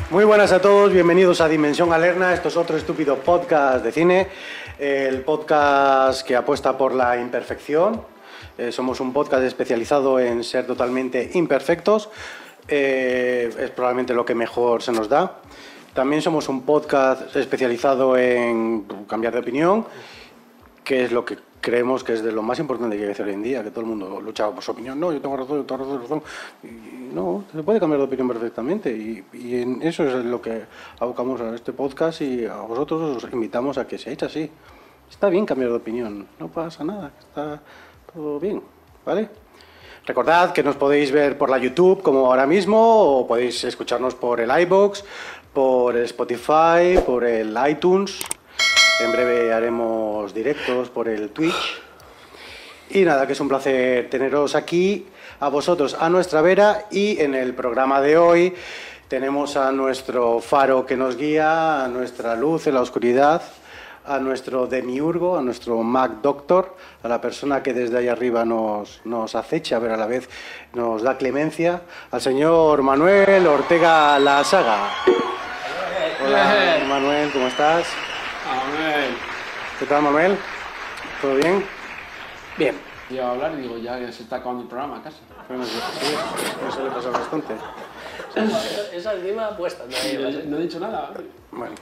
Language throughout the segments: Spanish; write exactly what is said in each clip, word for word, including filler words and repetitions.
Muy buenas a todos, bienvenidos a Dimensión Alerna. Esto es otro estúpido podcast de cine, el podcast que apuesta por la imperfección. Eh, somos un podcast especializado en ser totalmente imperfectos, eh, es probablemente lo que mejor se nos da. También somos un podcast especializado en cambiar de opinión, que es lo que creemos que es de lo más importante que hay que hacer hoy en día, que todo el mundo lucha por su opinión. No, yo tengo razón, yo tengo razón, razón. Y no, se puede cambiar de opinión perfectamente. Y, y en eso es lo que abocamos a este podcast y a vosotros os invitamos a que seáis así. Está bien cambiar de opinión, no pasa nada, está todo bien, ¿vale? Recordad que nos podéis ver por la YouTube como ahora mismo, o podéis escucharnos por el iVoox, por el Spotify, por el iTunes. En breve haremos directos por el Twitch. Y nada, que es un placer teneros aquí, a vosotros, a nuestra vera. Y en el programa de hoy tenemos a nuestro faro que nos guía, a nuestra luz en la oscuridad, a nuestro demiurgo, a nuestro Mac Doctor, a la persona que desde ahí arriba nos, nos acecha, pero a la vez nos da clemencia, al señor Manuel Ortega La Saga. Hola, Manuel, ¿cómo estás? Manuel. ¿Qué tal, Manuel? ¿Todo bien? Bien. Iba a hablar y digo, ya se está acabando el programa casi. Bueno, sí, eso le pasa bastante. Sí. Esa encima puesta. No, sí, no, no he dicho nada. Bueno.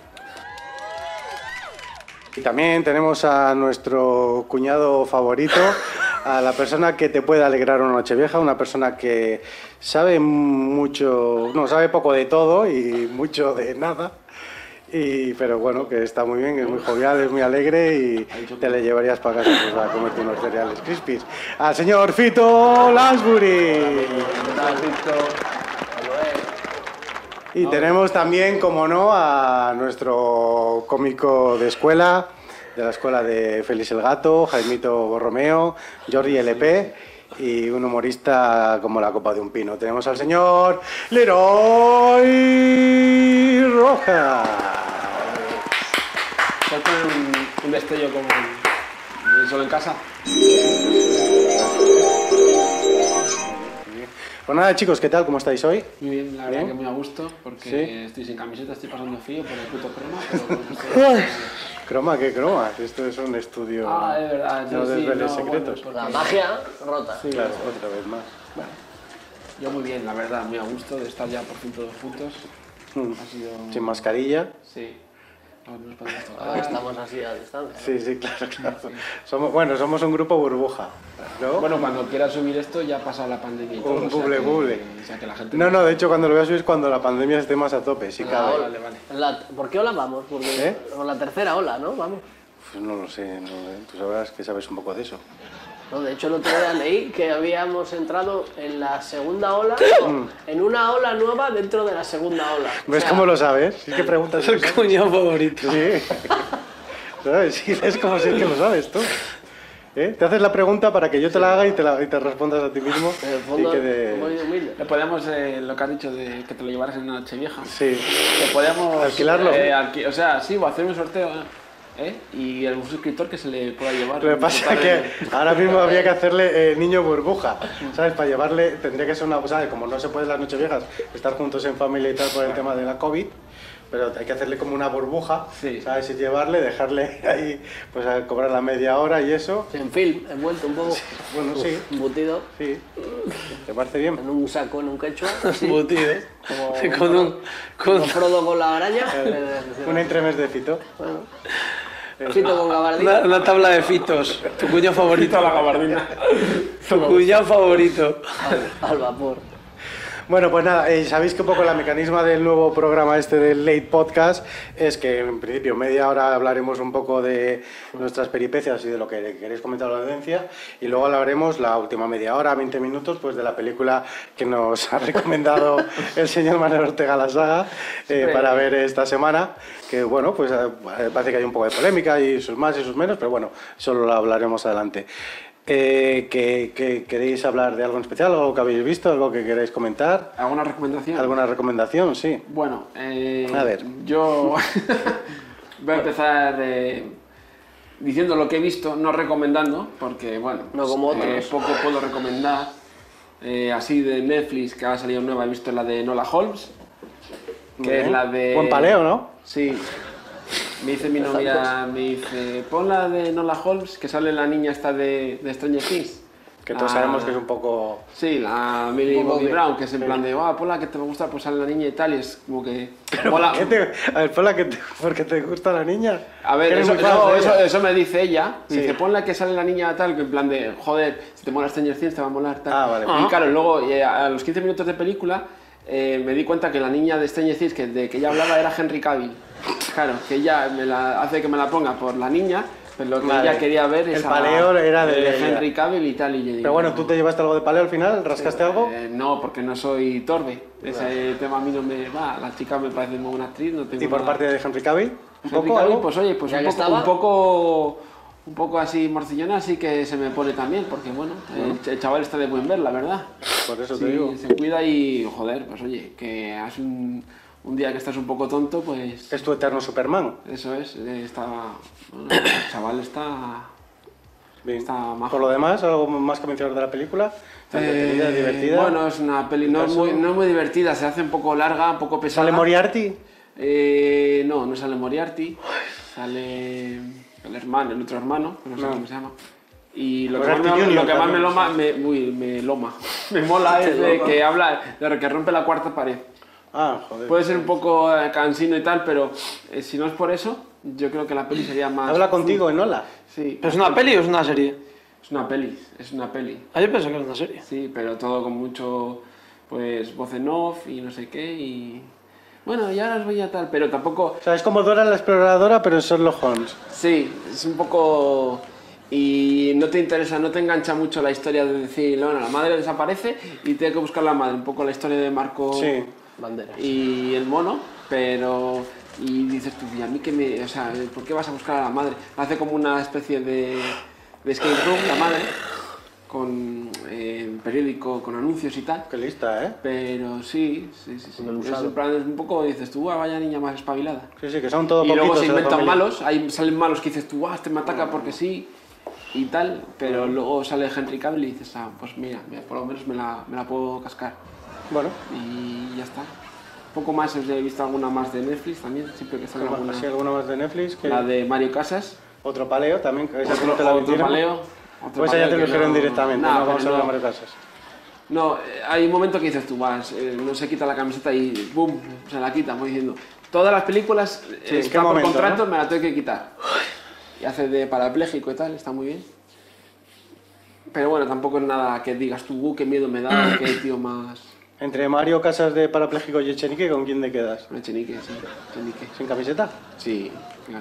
Y también tenemos a nuestro cuñado favorito, a la persona que te puede alegrar una noche vieja, una persona que sabe mucho, no, sabe poco de todo y mucho de nada. Y, pero bueno, que está muy bien, es muy jovial, es muy alegre y te le llevarías para casa pues, a comerte unos cereales Crispies. Al señor Fito Lansbury. Y tenemos también, como no, a nuestro cómico de escuela, de la escuela de Félix el Gato, Jaimito Borromeo, Jordi L P y un humorista como la copa de un pino. Tenemos al señor Leroy Roja. ¿Puedes poner un, un destello como solo en casa? Pues nada, chicos, ¿qué tal? ¿Cómo estáis hoy? Muy bien, la verdad ¿Bien? que muy a gusto, porque ¿Sí? estoy sin camiseta, estoy pasando frío por el puto croma, pero bueno, estoy... Croma, ¿qué croma? Esto es un estudio. Ah, es verdad, no sí, desveles no, secretos. bueno, La magia rota. Sí, claro, otra vez más. Bueno, yo muy bien, la verdad, muy a gusto de estar ya por fin todos juntos. Mm. Ha sido... Sin mascarilla. Sí. No, no nos podemos tocar. Ahora estamos así a distancia. Sí, sí, claro, claro. Somos, bueno, somos un grupo burbuja, ¿no? Bueno, cuando quiera subir esto ya ha pasado la pandemia y todo. Un o sea buble, que- buble. O sea que la gente... No, no, de hecho cuando lo voy a subir es cuando la pandemia esté más a tope, si La cabe. ola. Vale, vale. La- ¿Por qué ola vamos? Porque ¿Eh? con la tercera ola, ¿no? Vamos. Pues no lo sé, no, tú sabrás que sabes un poco de eso. No, de hecho, el otro día leí que habíamos entrado en la segunda ola, no, en una ola nueva dentro de la segunda ola. O ¿Ves sea, cómo lo sabes? Si es que preguntas... Es el cuñado favorito. Sí. ¿Sabes? Sí, es como si es que lo sabes tú. ¿Eh? Te haces la pregunta para que yo te la haga y te, la, y te respondas a ti mismo. En el fondo, y quede... muy humilde. Le podemos, eh, lo que has dicho de que te lo llevaras en una noche vieja. Sí. Le podemos... ¿Alquilarlo? eh, alqui- o sea, sí, o hacer un sorteo, ¿eh? Y algún suscriptor que se le pueda llevar. Lo que pasa es que ahora mismo habría que hacerle eh, niño burbuja, ¿sabes? Para llevarle, tendría que ser una cosa, ¿sabes? Como no se puede en las nocheviejas estar juntos en familia y tal por el tema de la COVID, pero hay que hacerle como una burbuja, Sí. ¿sabes? Y llevarle, dejarle ahí, pues a cobrar la media hora y eso. En film, envuelto un poco, Bueno, sí, embutido, sí. ¿Te parece bien? en un saco, en un quechua, así, Embutido. como, Con un... como Frodo con la araña. Un entremés de Fito. Bueno, Fito con gabardina. Una, una tabla de fitos. Tu cuñado favorito. la gabardina. Tu cuñado favorito. Al, al vapor. Bueno, pues nada, eh, sabéis que un poco el mecanismo del nuevo programa este del Late Podcast es que en principio media hora hablaremos un poco de nuestras peripecias y de lo que queréis comentar a la audiencia y luego hablaremos la última media hora, veinte minutos, pues de la película que nos ha recomendado el señor Manuel Ortega La Saga eh, para ver esta semana, que bueno, pues eh, parece que hay un poco de polémica y sus más y sus menos, pero bueno, solo lo hablaremos adelante. Eh, que, que ¿Queréis hablar de algo en especial? ¿Algo que habéis visto? ¿Algo que queréis comentar? ¿Alguna recomendación? ¿Alguna recomendación? Sí. Bueno, eh, A ver. yo voy a empezar eh, diciendo lo que he visto, no recomendando, porque bueno, No como eh, otros. poco puedo recomendar. Eh, así de Netflix, que ha salido nueva, he visto la de Enola Holmes. que Bien. es la de... Buen paleo, ¿no? Sí. Me dice mi novia, me dice, pon la de Nola Holmes, que sale la niña esta de, de Stranger Things. Que todos La- sabemos que es un poco... Sí, la Millie Un poco Bobby que- Brown, que es en plan de, ah, ponla que te va a gustar, pues sale la niña y tal, y es como que... Pero mola- ¿por qué te... A ver, ponla que te... porque te gusta la niña. A ver, Que eres eso, muy fan eso, de eso, ella. eso me dice ella. Me Sí. dice, ponla que sale la niña tal, que en plan de, joder, si te mola Stranger Things te va a molar tal. Ah, vale. Y claro, luego eh, a los quince minutos de película eh, me di cuenta que la niña de Stranger Things, que de que ella hablaba era Henry Cavill. Claro, que ella me la, hace que me la ponga por la niña, pero lo que Vale. ella quería ver es El a- paleo era de eh, ella. Henry Cavill y tal. Y yo digo, Pero bueno, no. ¿tú te llevaste algo de paleo al final? ¿Rascaste algo? Eh, no, porque no soy torbe. Ese tema a mí no me va. La chica me parece muy buena actriz. No tengo ¿Y por nada. parte de Henry Cavill? ¿Un Henry poco Cavill, algo? pues oye, pues Ya un que poco, estaba. un poco un poco así morcillona, así que se me pone también, porque bueno, el, el chaval está de buen ver, la verdad. Por eso Sí, te digo. se cuida y joder, pues oye, que hace un, un día que estás un poco tonto, pues Es tu eterno Superman. eso es, eh, está, bueno, el chaval está, Bien. está majo. Por lo demás, ¿algo más que mencionar de la película? ¿Está entretenida, Eh, divertida? Bueno, es una peli no es, muy, no es muy divertida, se hace un poco larga, un poco pesada. ¿Sale Moriarty? Eh, no, no sale Moriarty, sale el hermano, el otro hermano, que no sé No. cómo se llama. Y lo que Moriarty más, me, Junior lo que más me también. loma, me, uy, me loma, me mola es de que habla, de que rompe la cuarta pared. Ah, joder. Puede ser un poco eh, cansino y tal, pero eh, si no es por eso, yo creo que la peli sería más... ¿Habla contigo en Hola? Sí, ¿Pero es una peli o es una serie? es una peli, es una peli. Ah, yo pensé que era una serie. Sí, pero todo con mucho, pues, voz en off y no sé qué y... Bueno, ya os voy a tal, pero tampoco... O sea, es como Dora la exploradora, pero en Sherlock Holmes. Sí, es un poco... Y no te interesa, no te engancha mucho la historia de decir, bueno, la madre desaparece y tiene que buscar la madre, un poco la historia de Marco Sí. Banderas. y el mono, pero... Y dices tú, ¿y a mí qué me...? O sea, ¿por qué vas a buscar a la madre? Hace como una especie de, de escape room, la madre, con eh, periódico, con anuncios y tal. Qué lista, ¿eh? Pero sí, sí, sí, sí. Del Es, usado. en plan, es un poco, dices tú, "Ah, vaya niña más espabilada". Sí, sí, que son todo Y luego poquitos se de la inventan familia. malos, ahí salen malos que dices tú, ah, este me ataca porque sí y tal, pero luego sale Henry Cavill y dices, ah, pues mira, mira, por lo menos me la, me la puedo cascar. Bueno, Y ya está. Poco más, he visto alguna más de Netflix también, siempre que sale alguna. así alguna más de Netflix. Que... La de Mario Casas, Otro paleo también, que esa otro, no te la otro metieron. paleo. otro Pues esa ya paleo te lo que dijeron no- directamente, Nah, no vamos a pero hablar de no. Mario Casas. No, eh, hay un momento que dices tú, vas, eh, no se quita la camiseta y ¡boom! Se la quita, voy diciendo. Todas las películas, eh, Sí, ¿en está qué por momento, contrato, no? me la tengo que quitar. Y hace de parapléjico y tal, está muy bien. Pero bueno, tampoco es nada que digas tú, uh, qué miedo me da, qué tío más... Entre Mario Casas de parapléjico y Echenique, ¿con quién te quedas? Me chenique, sí, chenique. ¿Sin camiseta? Sí, claro.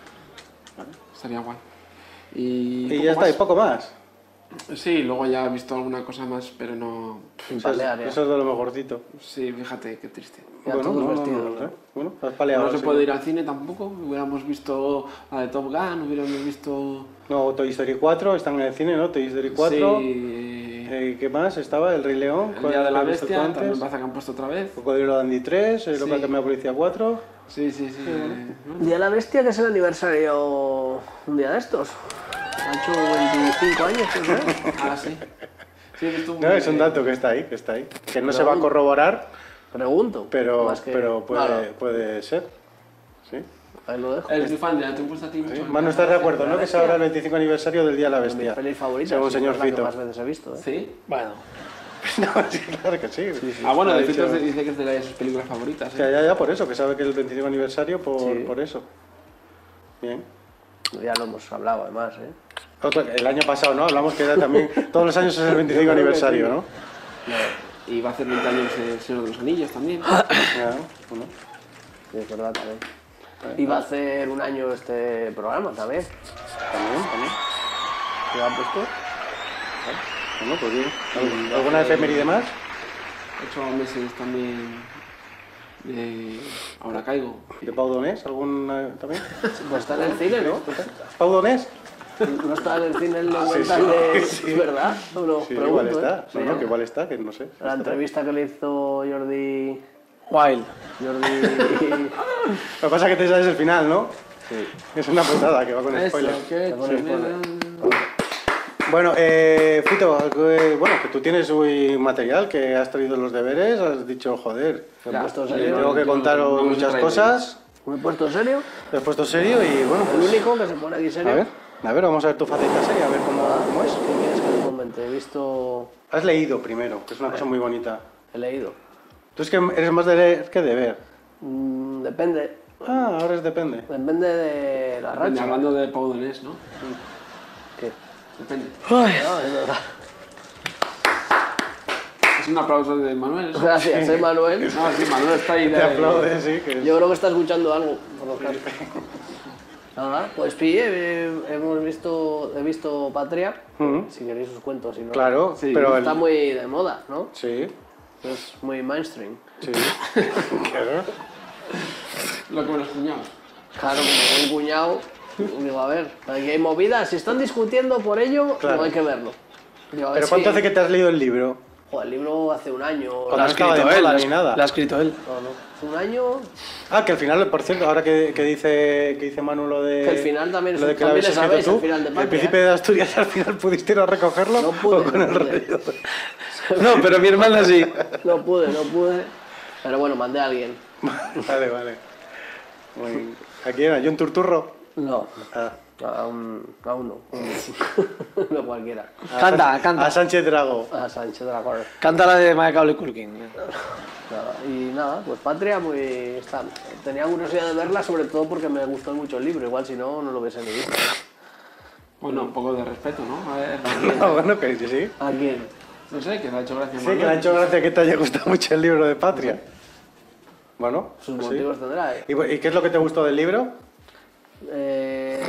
Estaría guay. Y, Y poco ya está, más. y poco más. Sí, luego ya he visto alguna cosa más, pero no... Sin Eso es, palear, ya. eso es de lo mejorcito. Sí, fíjate, qué triste. Ya bueno, todos no, no, vestidos, no, no, ¿no? sé. Bueno, has paleado. No se sí. puede ir al cine tampoco, hubiéramos visto la de Top Gun, hubiéramos visto... No, Toy Story cuatro, están en el cine, ¿no? Toy Story cuatro. Sí, Eh, ¿Qué más? Estaba El Rey León. El ¿cuál Día de la has visto tú Bestia, antes? también pasa que han puesto otra vez. Cocodrilo Dandy tres, eh, Lo Sí. que ha cambiado Policía cuatro. Sí, sí, sí. eh, Día de la Bestia, que es el aniversario un día de estos. Ha hecho veinticinco años, ¿no? Ah, sí. Sí, he visto un- No, es un dato que está ahí, que está ahí. Que no se va a corroborar, Pregunto. pero, más que- pero puede, Claro, puede ser. ¿Sí? ahí lo dejo. Eres muy fan de la, te gusta a ti mucho. Sí. el- Manu, ¿estás de acuerdo, no? Que es ahora el veinticinco aniversario del Día de la Mis Bestia. pelis favoritas. Según sí, señor es la que Fito. más veces he visto, ¿eh? ¿Sí? Bueno. No, sí, claro que sí. Ah, bueno, Ha de dicho- Fito dice que es de sus películas favoritas. Ya, ¿eh? ya, ya, por eso, que sabe que es el veinticinco aniversario por, Sí. por eso. Bien. Ya lo hemos hablado, además, ¿eh? Otro- el año pasado, ¿no? Hablamos que era también. Todos los años es el veinticinco aniversario, ¿no? Y va a hacer veinte años el Señor de los Anillos también. Ya, bueno. Sí, es verdad, también. Iba a hacer un año este programa también. También, también. ¿Qué ha puesto? Bueno, pues bien. ¿Al- ¿Alguna efeméride más? Ocho meses también de... Ahora caigo. ¿De Pau Donés? ¿Alguna también? Pues está en el cine, ¿no? ¿Pau Donés? No está en el cine el sí, documental sí, de... sí. ¿Es verdad? No lo Sí, pregunto, igual ¿eh? está. Sí, No, no, ¿eh? que igual está, que no sé. La entrevista que le hizo Jordi... Wild. Jordi... Lo que pasa es que te sabes el final, ¿no? Sí. Es una putada que va con Eso, spoiler. que Con spoiler. Bueno, eh, Fito, eh, bueno, que tú tienes hoy material, que has traído los deberes, has dicho, joder, ¿Te has puesto eh, serio? tengo que contaros no, no muchas sé cosas. ¿Me he puesto serio? Te has puesto serio y bueno, El pues... único que se pone aquí serio. A ver, a ver, vamos a ver tu faceta seria, a ver cómo, cómo es. ¿Qué quieres que te comente? He visto... Has leído primero, que es una cosa muy bonita. He leído. Tú es que eres más de leer que de ver. Mm, depende. Ah, ahora es depende. Depende de la Depende, racha. hablando de Pau Donés, ¿no? ¿Qué? Depende. No, es verdad. Es un aplauso de Manuel. ¿no? Gracias, ¿eh, Manuel? No, sí, Manuel está ahí. Te de- aplaudes, sí. Que... Yo creo que está escuchando algo, por los cascos. Nada, pues pille, eh, hemos visto, he visto Patria, Ujú. si queréis os cuento, si no. Claro, Sí, pero... el- Está muy de moda, ¿no? Sí, Es muy mainstream. sí. Claro. Lo que me los cuñados. Claro, como un cuñado, digo, a ver, aquí hay movidas, si están discutiendo por ello, Claro. no hay que verlo. Digo, a ver ¿Pero si- cuánto hace que te has leído el libro? Joder, el libro hace un año. Cuando No, has estaba de él, moda lo ni ha- nada. lo ha escrito él. no, hace un año. Ah, que al final, por cierto, ahora que, que dice que dice Manu lo de... Que el final también es- lo de que lo también habéis le escrito sabéis, tú, el final de Patria, el príncipe de Asturias al final pudiste ir a recogerlo No pude, o con no el pude. rey. No, pero mi hermana sí. No pude, no pude. Pero bueno, mandé a alguien. Vale, vale. Muy bien. ¿A quién era? ¿John Turturro? No, Ah. a, un, a uno. No cualquiera. A Canta, Sánchez- canta. A Sánchez Drago. A Sánchez Dragón. Canta la de Macaulay Culkin. Nada, y nada, pues Patria, muy. Está. Tenía curiosidad de verla, sobre todo porque me gustó mucho el libro. Igual si no, no lo hubiese ni visto. Bueno, un poco de respeto, ¿no? A ver. Ah, bueno, que sí. ¿A quién? No sé, que le ha hecho gracia a Sí, Manuel. que le ha hecho gracia que te haya gustado mucho el libro de Patria. Bueno, Sus pues sí. motivos tendrá, ¿eh? ¿Y, y qué es lo que te gustó del libro? Eh,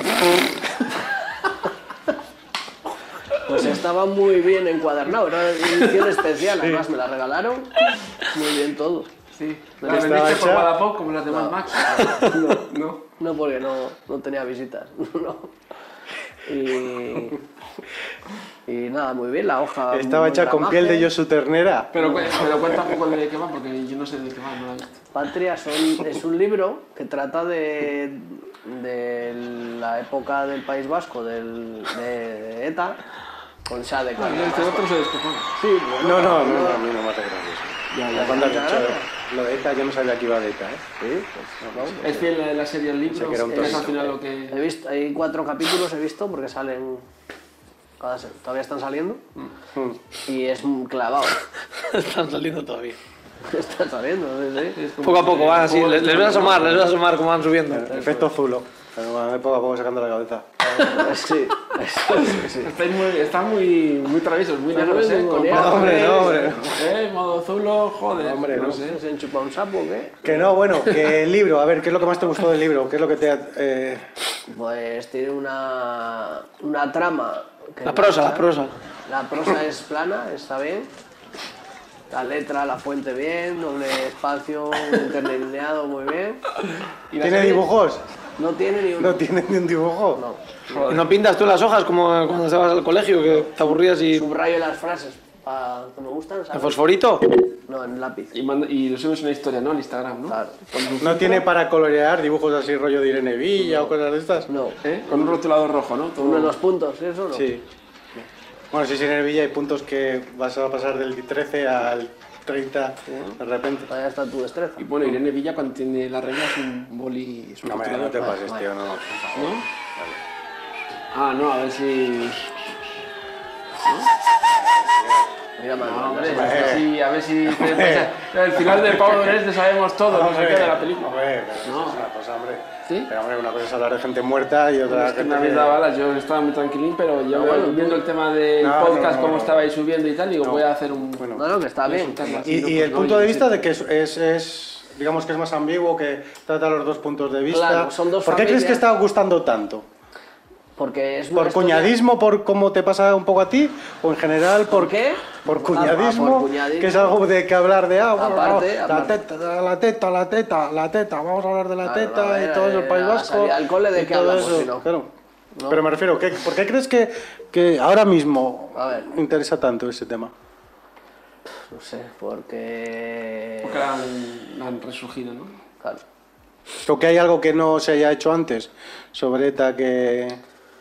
Pues estaba muy bien encuadernado, era una edición especial, además me la regalaron. Muy bien todo. Sí. No, ¿La estaba vendiste por hecha- Wallapop como las de Mad Max? No, No. no porque no, no tenía visitas. No. Y, y nada, muy bien, la hoja. Estaba muy hecha con piel de gramaje. Yosu Ternera. Pero, cu- pero cuenta un poco de qué va, porque yo no sé de qué va, no la he visto. Patria son- es un libro que trata de, de la época del País Vasco, del, de ETA, o sea, de Ah, cuando- este otro se descojona. Sí, No, bueno, no, no, no, a mí no me hace gracia. Ya, Ya ya, cuando has ya, dicho ya. lo de ETA, yo no sabía que iba de ETA, ¿eh? Sí, pues, no, Es fiel de la serie al libro, Pensé que era un es al tonito. final lo He que... visto, hay cuatro capítulos, he visto, porque salen. Cada, se- todavía están saliendo. Mm. Y es un clavado. Están saliendo todavía. Están saliendo, sí, sí. es como- Poco a poco van así. Les, les voy a asomar, les voy a asomar como van subiendo. Efecto Zulo. Pero van poco a poco sacando la cabeza. Sí, sí, sí. Estáis muy, están muy, muy traviesos, muy Están negros, muy ¿eh? Con ninguneados. No, hombre, no, hombre. Eh, modo zulo, joder. Hombre, no no. sé. ¿Se enchupa un sapo o qué? Que no, bueno, que el libro, a ver, ¿qué es lo que más te gustó del libro? ¿Qué es lo que te ha... eh, Pues tiene una, una trama. que La prosa, la engancha. prosa. La prosa es plana, está bien. La letra, la fuente bien, doble espacio, interdelineado muy bien. ¿Y la ¿Tiene serie? dibujos? No tiene ni un. ¿No tiene ni un dibujo? No. ¿Y no pintas tú las hojas como cuando estabas al colegio, que te aburrías y... Subrayo las frases pa- que me gustan, ¿El ¿sabes? fosforito? No, en lápiz. Y, manda- y lo subes una historia, ¿no? Al Instagram, ¿no? Claro. ¿No tiene para colorear dibujos así rollo de Irene Villa o cosas de estas? No. ¿Eh? Con un rotulador rojo, ¿no? Todo- Uno de los puntos, ¿eso no? Sí. Bueno, si es Irene Villa hay puntos que vas a pasar del trece al treinta de repente. Ahí está tu destreza. Y bueno, Irene Villa cuando tiene la regla es un boli... Es un No, hombre, no rotulador. te pases, tío, no. ¿No? Ah, no, a ver si... Mira, No, Manuel, hombre, Andrés, a ver si... A ver si el final de Pablo Donés te sabemos todo, no sé qué, de la película. Hombre, pero No. eso es una cosa, hombre. ¿Sí? Pero, hombre, una cosa es hablar de gente muerta y otra Es que gente me habéis que- dado balas, yo estaba muy tranquilín, pero yo bueno, viendo el tema del No, no, podcast, no, cómo no. estabais subiendo y tal, digo, voy a hacer un... Bueno. No, no, que está voy a bien. soltarlo así, Y, no, y pues el no, punto yo de qué vista sé. de que es, es, es, digamos que es más ambiguo, que trata los dos puntos de vista. Claro, son dos ¿Por qué crees que familias. está gustando tanto? Porque es una ¿Por historia- cuñadismo, por cómo te pasa un poco a ti? ¿O en general por, ¿Por qué? Por Ah, cuñadismo, ah, por cuñadismo. que es algo de que hablar de agua, Aparte, la aparte. teta, la teta, la teta, la teta, vamos a hablar de la Claro, teta no, y era- todo eso, el País era Vasco. salir al cole, ¿de y qué todo hablamos, eso, si no? claro. No. Pero me refiero, ¿qué, ¿por qué crees que, que ahora mismo A ver. interesa tanto ese tema? No sé, porque... Porque la han, la han resurgido, ¿no? Claro. ¿O que hay algo que no se haya hecho antes sobre ETA que...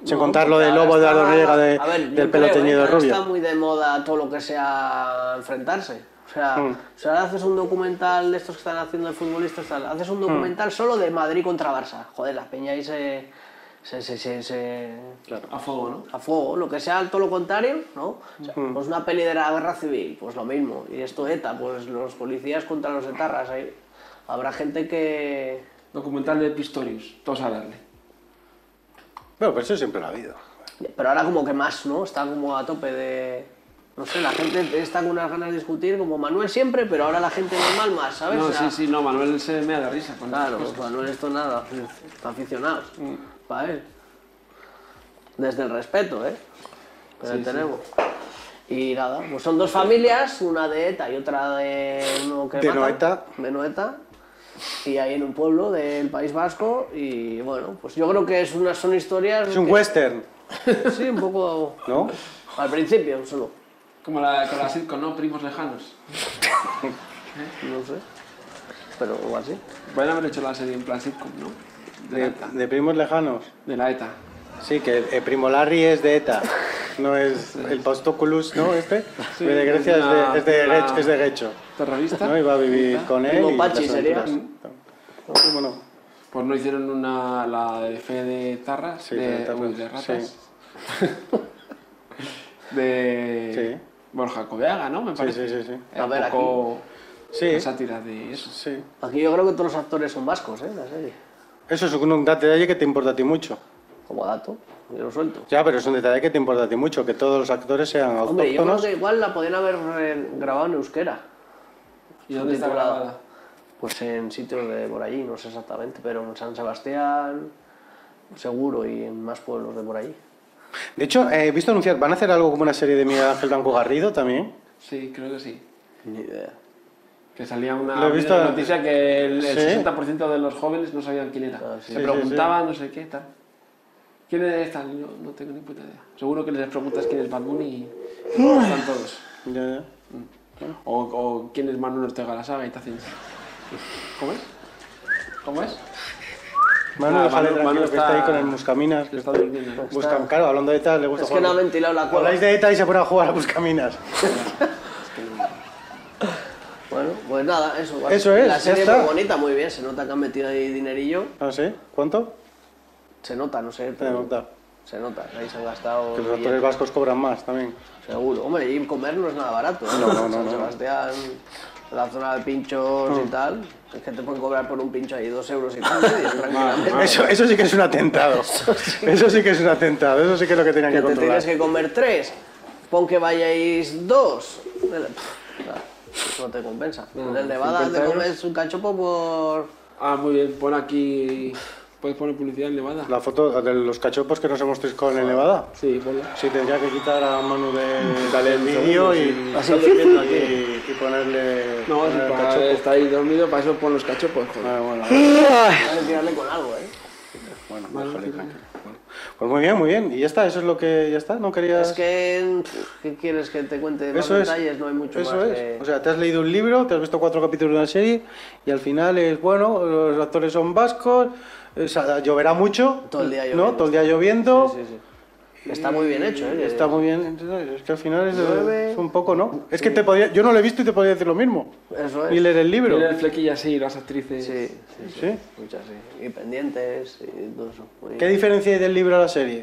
Sin No, contar lo porque del ahora lobo de está- Eduardo Noriega de- a ver, yo del pelo creo, teñido ¿eh? de Ahora rubio. Está muy de moda todo lo que sea enfrentarse. O sea, Mm. si ahora haces un documental de estos que están haciendo de futbolistas, tal, haces un documental solo de Madrid contra Barça. Joder, la peña ahí se... se, se, se, se- A fuego, ¿no? a fuego, lo que sea todo lo contrario, ¿no? O sea, pues una peli de la guerra civil, pues lo mismo. Y esto ETA, pues los policías contra los etarras. Ahí habrá gente que... Documental de Pistorius, todos a darle. Bueno, pero eso siempre lo ha habido. Pero ahora como que más, ¿no? Está como a tope de... No sé, la gente está con unas ganas de discutir, como Manuel siempre, pero ahora la gente normal más, ¿sabes? No, O sea, sí, sí, no, Manuel se me da risa con Claro, estas pues cosas. Manuel esto nada, está aficionado, para él. Desde el respeto, ¿eh? Que Sí, le sí. tenemos. Y nada, pues son dos familias, una de ETA y otra de uno que De mata, Noeta. de Noeta. Y ahí en un pueblo del País Vasco y bueno, pues yo creo que es una, son historias... Es un que- western, Sí, un poco... ¿no? Al principio solo, Como la, con la sitcom, ¿no? Primos lejanos. no sé, pero algo así. Pueden haber hecho la serie en plan sitcom, ¿no? De la De, ETA. de primos lejanos. De la ETA. Sí, que el Primo Larry es de ETA, no es el Postoculus, ¿no? Este, Sí, de Grecia es una- de, es de, una- Gecho, es de Gecho, Terrorista. ¿no? Iba a vivir con él Primo y Pachi las sería. aventuras. Sí, bueno, Pues no hicieron una, la de fe de tarras, Sí, de, fe de tarras, uy, de ratas. sí. de Sí. Borja Coveaga, ¿no? Me sí, parece. sí, sí, sí. Era A ver, un poco Sí, una sátira de eso. sí. Aquí yo creo que todos los actores son vascos, ¿eh? La serie. Eso es un detalle que te importa a ti mucho. Como dato, yo lo suelto. Ya, pero es un detalle que te importa a ti mucho, que todos los actores sean Hombre, yo creo autóctonos. que igual la podían haber eh, grabado en euskera. ¿Y dónde está Subtitulada. grabada? Pues en sitios de por allí, no sé exactamente, pero en San Sebastián, seguro, y en más pueblos de por allí. De hecho, eh, he visto anunciar, ¿van a hacer algo como una serie de Miguel Ángel Blanco Garrido también? Sí, creo que sí. Ni idea. Que salía una Lo he visto- noticia que el, el ¿Sí? sesenta por ciento de los jóvenes no sabían quién era. Ah, sí. Se Sí, preguntaban, no sé qué, tal. ¿Quién es tal? No, no tengo ni puta idea. Seguro que les preguntas quién es Bad Bunny y y están todos. Ya, ya. O, o quién es Manuel Ortega la saga y te hacen... ¿Cómo es? ¿Cómo es? Manu, Ah, déjale Manu- tranquilo, Manu que está ahí está- con el Buscaminas. Que está durmiendo, ¿no? Busca, claro, hablando de ETA, le gusta Es que no ha jugar. ventilado la cueva. Habláis de ETA y se pone a jugar a Buscaminas. Bueno, pues nada, eso. Eso es, La ya serie es está. muy bonita, muy bien. Se nota que han metido ahí dinerillo. No sé, ¿cuánto? Se nota, no sé. Se pero nota. Se nota, ahí se han gastado. Que los actores billetes, vascos cobran más también. seguro. Hombre, y comer no es nada barato. ¿eh? No, no, no, San no. Sebastián, la zona de pinchos Mm. y tal. Es que te pueden cobrar por un pincho ahí dos euros y medio, tranquilamente. Eso, eso sí que es un atentado. Eso sí que es un atentado. Eso sí que es lo que tenían Que que te controlar. tienes que comer tres. Pon que vayáis dos. Pff, nada, no te compensa. No, en el Nevada cincuenta te euros. comes un cachopo por... Ah, muy bien. Pon aquí... ¿Puedes poner publicidad en Nevada? La foto de los cachopos que nos hemos triscado en el Nevada. Sí, ponla. Sí, tendría que quitar a Manu del Dale del un vídeo segundo, y, sí. así, y, y ponerle, No, si ponerle el para, cachopo. está ahí dormido, para eso pon los cachopos, joder. Ah, bueno, Hay que tirarle con algo, ¿eh? bueno, Vale, déjale sí, tranquilo. Bueno. Pues muy bien, muy bien. Y ya está, eso es lo que ya está. ¿No querías...? Es que... pff, ¿Qué quieres que te cuente más Eso es. detalles? No hay mucho Eso más es. que... O sea, te has leído un libro, te has visto cuatro capítulos de una serie y al final es, bueno, los actores son vascos, o sea, lloverá mucho. Todo el día ¿no? lloviendo. Todo el día lloviendo. Sí, sí, sí. Está muy bien hecho, ¿eh? Está muy bien. Es que al final es, Llueve. es un poco, ¿no? Es que te podría, yo no lo he visto y te podría decir lo mismo. Eso es. Ni leer el libro. Mira el flequillo así, las actrices. Sí, sí, sí. ¿Sí? Muchas, sí. Y pendientes y todo eso. Muy ¿Qué bien. diferencia hay del libro a la serie?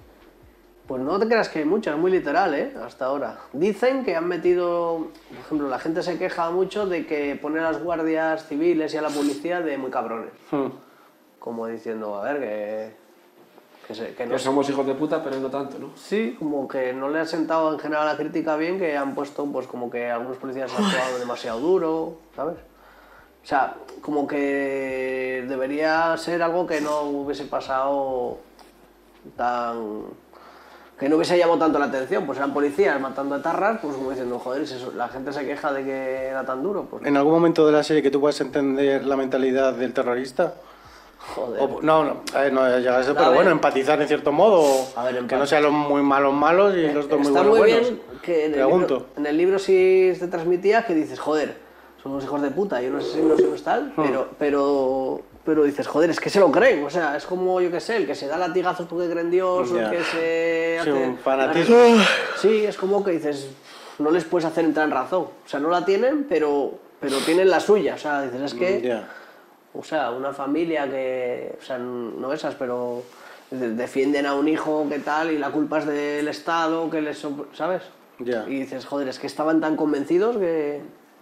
Pues no te creas que hay muchas, es muy literal, ¿eh? Hasta ahora. Dicen que han metido, por ejemplo, la gente se queja mucho de que pone a las guardias civiles y a la policía de muy cabrones. Hmm. Como diciendo, a ver, que, que, se- que no Que somos hijos de puta, pero no tanto, ¿no? Sí, como que no le ha sentado en general a la crítica bien, que han puesto pues como que algunos policías han actuado demasiado duro, ¿sabes? O sea, como que debería ser algo que no hubiese pasado tan... que no hubiese llamado tanto la atención, pues eran policías matando etarras, pues como diciendo, joder, si eso- la gente se queja de que era tan duro, pues ¿En algún momento de la serie que tú puedas entender la mentalidad del terrorista? joder. O- no, no, a ver, no llega a eso, A pero ver. bueno, empatizar en cierto modo, o A ver, que empatizar. no sean los muy malos malos y los otros muy Está buenos muy buenos. bien que en el, Pregunto. libro, en el libro sí te transmitía que dices, joder, son unos hijos de puta y unos asesinos y unos tal, Hmm. pero, pero pero dices, joder, es que se lo creen, o sea, es como, yo qué sé, el que se da latigazos porque cree en Dios, o Ya. el que se Sí, hace... un fanatismo. Sí, es como que dices, no les puedes hacer entrar en razón, o sea, no la tienen, pero, pero tienen la suya, o sea, dices, es que, Ya. o sea, una familia que, o sea, no esas, pero defienden a un hijo, que tal, y la culpa es del Estado, que les, so- ¿sabes? Ya. Y dices, joder, es que estaban tan convencidos que,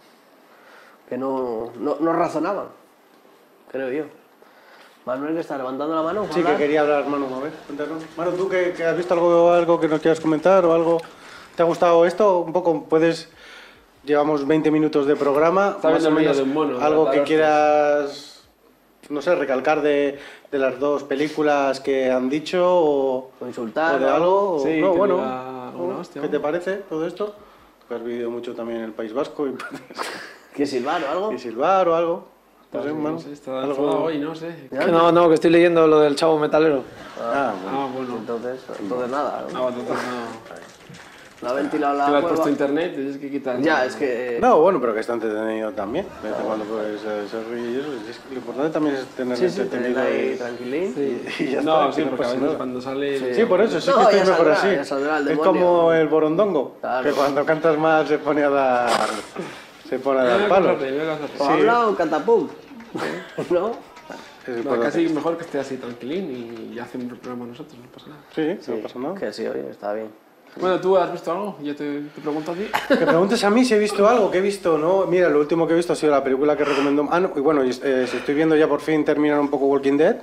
que no, no, no razonaban, creo yo. Manuel, que está levantando la mano. ¿para Sí, que hablar? quería hablar, Manu, a ver, cuéntanos. Manu, ¿tú que, que has visto algo, algo que nos quieras comentar o algo? ¿Te ha gustado esto? Un poco, puedes... Llevamos veinte minutos de programa, Está más viendo o el vídeo menos de un mono, algo de que dar quieras, no sé, recalcar de, de las dos películas que han dicho o, O insultar, o de o algo. o- Sí, no, que bueno, diga una ¿no? hostia, ¿Qué te ¿no? parece todo esto? Que has vivido mucho también en el País Vasco y, ¿Que silbar o algo? y silbar o algo. No sé, No Manu, sé, está algo- enfadado hoy, no sé. ¿Ya? Que no, no, que estoy leyendo lo del chavo metalero. Ah, bueno. Ah, bueno. Entonces, entonces nada, ¿no? No, entonces no. No ha ventilado la Te lo has cueva. puesto internet, tienes que quitar. Ya, es que... No, bueno, pero que está entretenido también. De vez en cuando pues, se, se ríe y eso. Y es que lo importante también es tener Sí, sí, entretenido. tenerla ahí y- tranquilín. y ya No, está, sí, que no porque a pasa veces nada. cuando sale. Sí, por eso, sí No, que estoy ya mejor saldrá, así. ya saldrá el Es demonio. como el borondongo, Claro. que cuando cantas mal se pone a dar, se pone a dar palos. O habla o catapum. ¿No? Es No, importante. casi mejor que esté así tranquilín y hacemos el programa nosotros, no pasa nada. Sí, no pasa nada. Que sí, oye, está bien. Bueno, ¿tú has visto algo? Yo te, te pregunto a ti. Que preguntes a mí si he visto algo, que he visto, ¿no? Mira, lo último que he visto ha sido la película que recomendó... Ah, no, y bueno, y, eh, si estoy viendo ya por fin terminar un poco Walking Dead.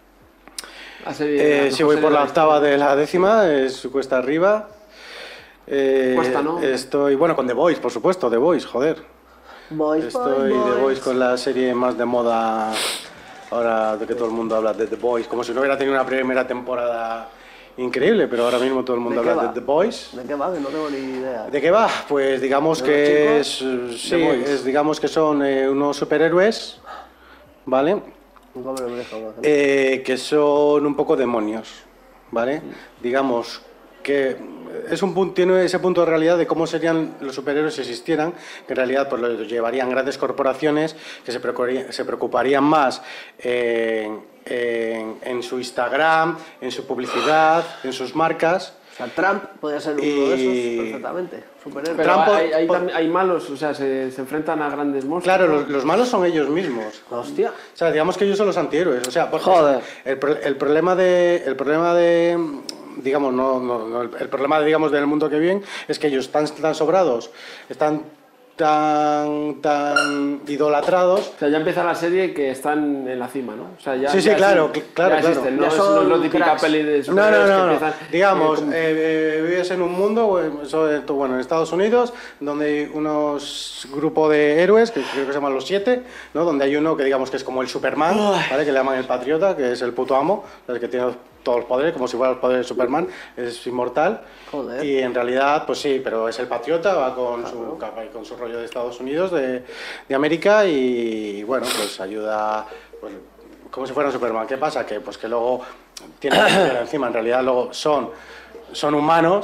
La serie- Eh, la si mejor voy serie por de la la octava historia. de la décima, es cuesta arriba. Eh, Cuesta, ¿no? Estoy, bueno, con The Voice, por supuesto, The Voice, joder. Boys, Estoy boys, The boys. Voice con la serie más de moda ahora de que todo el mundo habla de The Voice, como si no hubiera tenido una primera temporada increíble, pero ahora mismo todo el mundo ¿De qué habla va? de The Voice. ¿De qué va? Que no tengo ni idea. ¿De qué va? Pues digamos ¿De que los es, chicos? eh, sí, The Voice. es, digamos que son eh, unos superhéroes, ¿vale? Nunca me lo he dejado. Eh, que son un poco demonios, ¿vale? Digamos que es un punto, tiene ese punto de realidad de cómo serían los superhéroes si existieran, que en realidad pues, los llevarían grandes corporaciones que se preocuparían, se preocuparían más en, en- en su Instagram, en su publicidad, en sus marcas. O sea, Trump podría ser uno Y- de esos perfectamente. Superhéroe. Pero Trump- hay, hay, po- tam- hay malos, o sea, se, se enfrentan a grandes monstruos. Claro, los, los malos son ellos mismos. Hostia. O sea, digamos que ellos son los antihéroes. O sea, por- Joder. El, pro- el problema de, el problema de, digamos, no, no, no, el, el problema, digamos, del mundo que viven es que ellos están tan sobrados, están tan, tan idolatrados. O sea, ya empieza la serie que están en la cima, ¿no? O sea, ya, Sí, sí, ya claro, existen- cl- claro, ya claro. existen, Ya no, es, son no es la típica cracks. peli de No, no, superhéroes no, que no. empiezan... Digamos, eh, como- eh, eh, vives en un mundo, eh, sobre todo, bueno, en Estados Unidos, donde hay unos grupos de héroes, que creo que se llaman los siete, ¿no? Donde hay uno que digamos que es como el Superman, ¿vale? Que le llaman el Patriota, que es el puto amo, el que tiene todos los poderes, como si fuera el poder de Superman, es inmortal. Joder. Y en realidad, pues sí, pero es el Patriota, va con su capa y con su rollo de Estados Unidos, de, de América, y bueno, pues ayuda, pues, como si fuera un Superman. ¿Qué pasa? Que pues que luego tienen la piedra encima, en realidad luego son, son humanos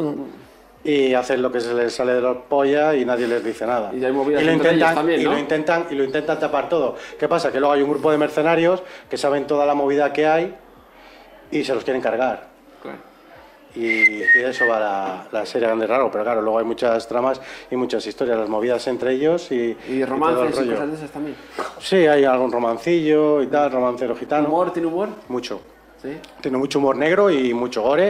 y hacen lo que se les sale de los pollas y nadie les dice nada. Y hay movidas lo entre ellos intentan, también, y ¿no? lo intentan y lo intentan tapar todo. ¿Qué pasa? Que luego hay un grupo de mercenarios que saben toda la movida que hay y se los quieren cargar. Claro. Y, y de eso va la, la serie Grande Raro, pero claro, luego hay muchas tramas y muchas historias, las movidas entre ellos y, Y todo el romances y, rollo. cosas de esas también. Sí, hay algún romancillo y tal, romancero gitano. ¿Humor? ¿Tiene humor? Mucho. Sí. Tiene mucho humor negro y mucho gore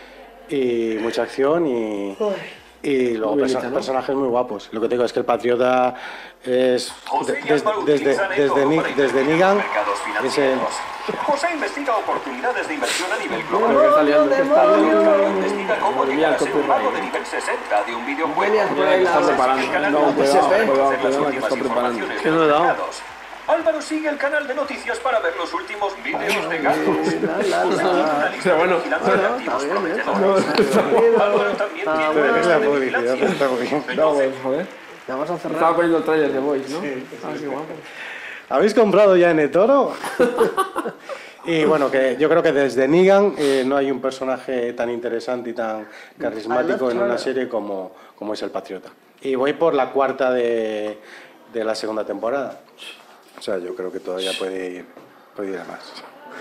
y mucha acción y, y luego Muy bien perso- hecha, ¿no? personajes muy guapos. Lo que te digo es que el Patriota es José de- y des- Álvaro desde, utilizan desde, esto Ni- para desde invertir en Negan los mercados es el, financieros. José investiga oportunidades de inversión a nivel global. Pero que está liando, que está liando. Investiga cómo Madre mía, llegar a el ser un mago de copyright. nivel sesenta de un videojuego. Genial, por ahí que está la- preparando. El canal No, de cuidado, noticias para cuidado, conocer las cuidado, que últimas está preparando. informaciones Que de no he los dado. mercados. Álvaro sigue el canal de noticias para ver los últimos vídeos de gatos. La, la, José tiene una lista Pero bueno, de vigilancia de bueno, activos está bien, ¿eh? prometedores. Álvaro también Está tiene bueno. una es lista la de publicidad, vigilancia. está muy bien. No, pues, joder. Ya vamos a cerrar. Estaba poniendo el trailer de Voice, ¿no? Ah, qué guapo. ¿Habéis comprado ya en eToro? Y bueno, que yo creo que desde Negan eh, no hay un personaje tan interesante y tan carismático en una serie como, como es el Patriota. Y voy por la cuarta de, de la segunda temporada. O sea, yo creo que todavía puede ir, Podría ir a más.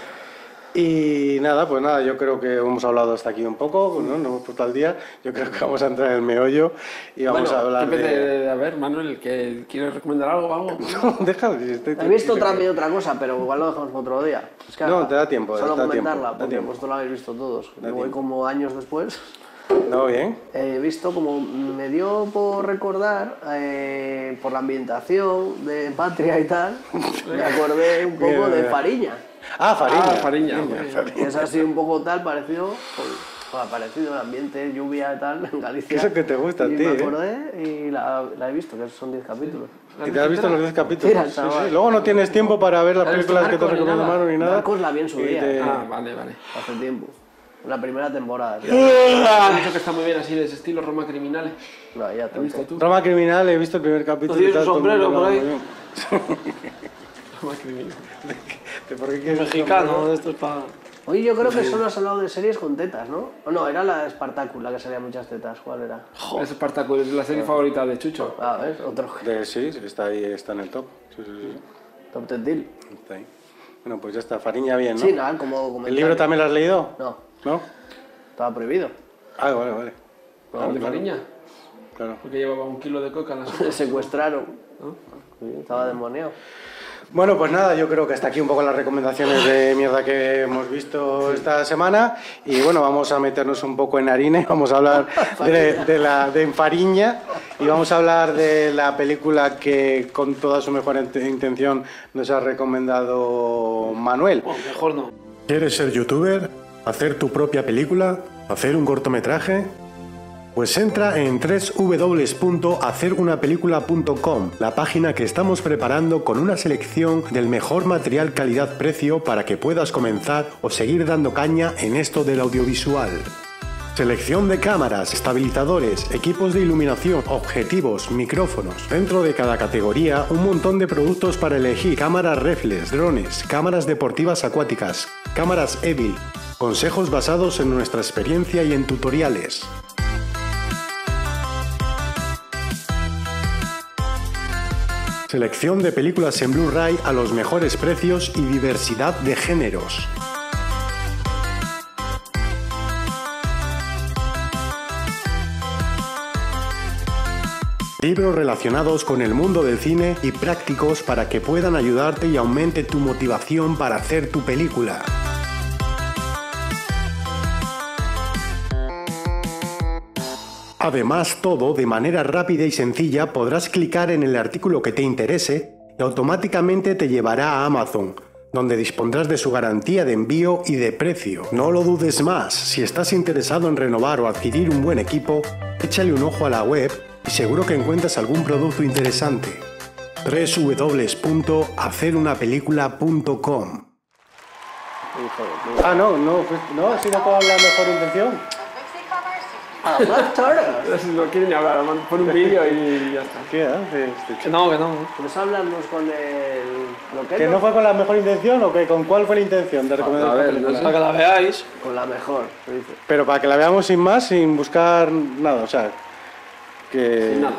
Y nada, pues nada, yo creo que hemos hablado hasta aquí un poco, ¿no? Nos hemos puesto al día. Yo creo que vamos a entrar en el meollo y vamos Bueno, a hablar en vez de... de... A ver, Manuel, ¿que ¿quieres recomendar algo o algo? No, déjalo. Si estoy He visto tranquilo. también otra cosa, pero igual lo dejamos para otro día. Es que No, te da tiempo, Solo te da comentarla, tiempo, da porque tiempo. vosotros lo habéis visto todos. Da Yo voy tiempo. como años después. ¿No? ¿Bien? He visto como me dio por recordar, eh, por la ambientación de Patria y tal, me acordé un poco Bien, de bien. Fariña. Ah, Fariña. Ah, Fariña. Que es así un poco tal, parecido, pues, bueno, parecido el ambiente, lluvia y tal, en Galicia. Eso que te gusta a y ti, me ¿eh? y y la, la he visto, que son diez capítulos. ¿Y te has visto los diez capítulos? Mira, Sí, chaval. sí. Luego no tienes tiempo para ver las ¿Has visto películas que te Narcos ni recomiendo nada? Manu ni nada. Narcos la vi en su Y día. te- Ah, vale, vale. Hace tiempo. La primera temporada. tío. Han dicho que está muy bien así, de ese estilo Roma Criminales. No, ya ¿Has visto tanto. tú? Roma Criminal, he visto el primer capítulo. Tienes y tal, un todo el mundo sombrero por hablaba ahí. muy bien. Roma Criminales. ¿Por qué quieres un Mexicano, sombrero? de estos para... Oye, yo creo que solo has hablado de series con tetas, ¿no? O no, era la de Spartacus, la que salía muchas tetas. ¿Cuál era? Es Espartaco, es la serie favorita de Chucho. Ah, ¿ves? Otro De- sí, sí, está ahí, está en el top. Sí, sí, sí. top ten deal. Está ahí. Bueno, pues ya está, Fariña bien, ¿no? Sí, nada, como comentario. ¿El libro también lo has leído? No, ¿No? estaba prohibido. Ah, vale, vale. ¿El de Fariña? Claro. Porque llevaba un kilo de coca en la sopa. Le secuestraron. ¿no? Sí, estaba demoniado. Bueno, pues nada, yo creo que hasta aquí un poco las recomendaciones de mierda que hemos visto esta semana. Y bueno, vamos a meternos un poco en harina, vamos a hablar de, de la de Fariña y vamos a hablar de la película que con toda su mejor int- intención nos ha recomendado Manuel. Bueno, mejor no. ¿Quieres ser youtuber? ¿Hacer tu propia película? ¿Hacer un cortometraje? Pues entra en doble u doble u doble u punto hacer una película punto com, la página que estamos preparando con una selección del mejor material calidad-precio para que puedas comenzar o seguir dando caña en esto del audiovisual. Selección de cámaras, estabilizadores, equipos de iluminación, objetivos, micrófonos. Dentro de cada categoría, un montón de productos para elegir: cámaras reflex, drones, cámaras deportivas acuáticas, cámaras Evil. Consejos basados en nuestra experiencia y en tutoriales. Selección de películas en Blu-ray a los mejores precios y diversidad de géneros. Libros relacionados con el mundo del cine y prácticos para que puedan ayudarte y aumente tu motivación para hacer tu película. Además, todo de manera rápida y sencilla podrás clicar en el artículo que te interese y automáticamente te llevará a Amazon, donde dispondrás de su garantía de envío y de precio. No lo dudes más, si estás interesado en renovar o adquirir un buen equipo, échale un ojo a la web y seguro que encuentras algún producto interesante. doble u doble u doble u punto hacer una película punto com. Ah, no, no, no ha sido con la mejor intención. ¡Ah, Black Turtle! No quieren ni hablar, man, pon un vídeo y ya está. ¿Qué hace este Que chico? no, que no. ¿Puedes hablarnos con el loquendo? ¿Que no fue con la mejor intención o que con cuál fue la intención de recomendar A esta ver, película? no sé. Para que la veáis. Con la mejor, se dice. Pero para que la veamos sin más, sin buscar nada, o sea, que... Nada.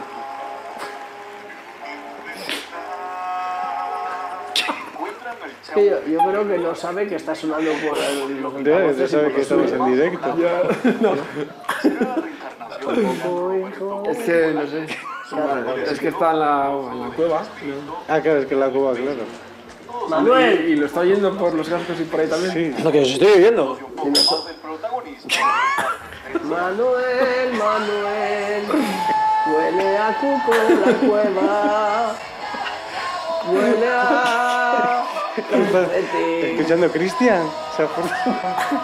Es que yo, yo creo que no sabe que está sonando por el, los Ya, altavoces ya y sabe por que los estamos suyos. en directo. Es que, no sé. Es que está en la, en la cueva. Ah, claro, es que la cuba, claro. Manuel, Y, y lo está oyendo por los cascos y por ahí también. Sí. Es lo que os estoy viviendo. Manuel, Manuel, huele a cuco la cueva, huele a confeti. Escuchando a Cristian. Se ha puesto-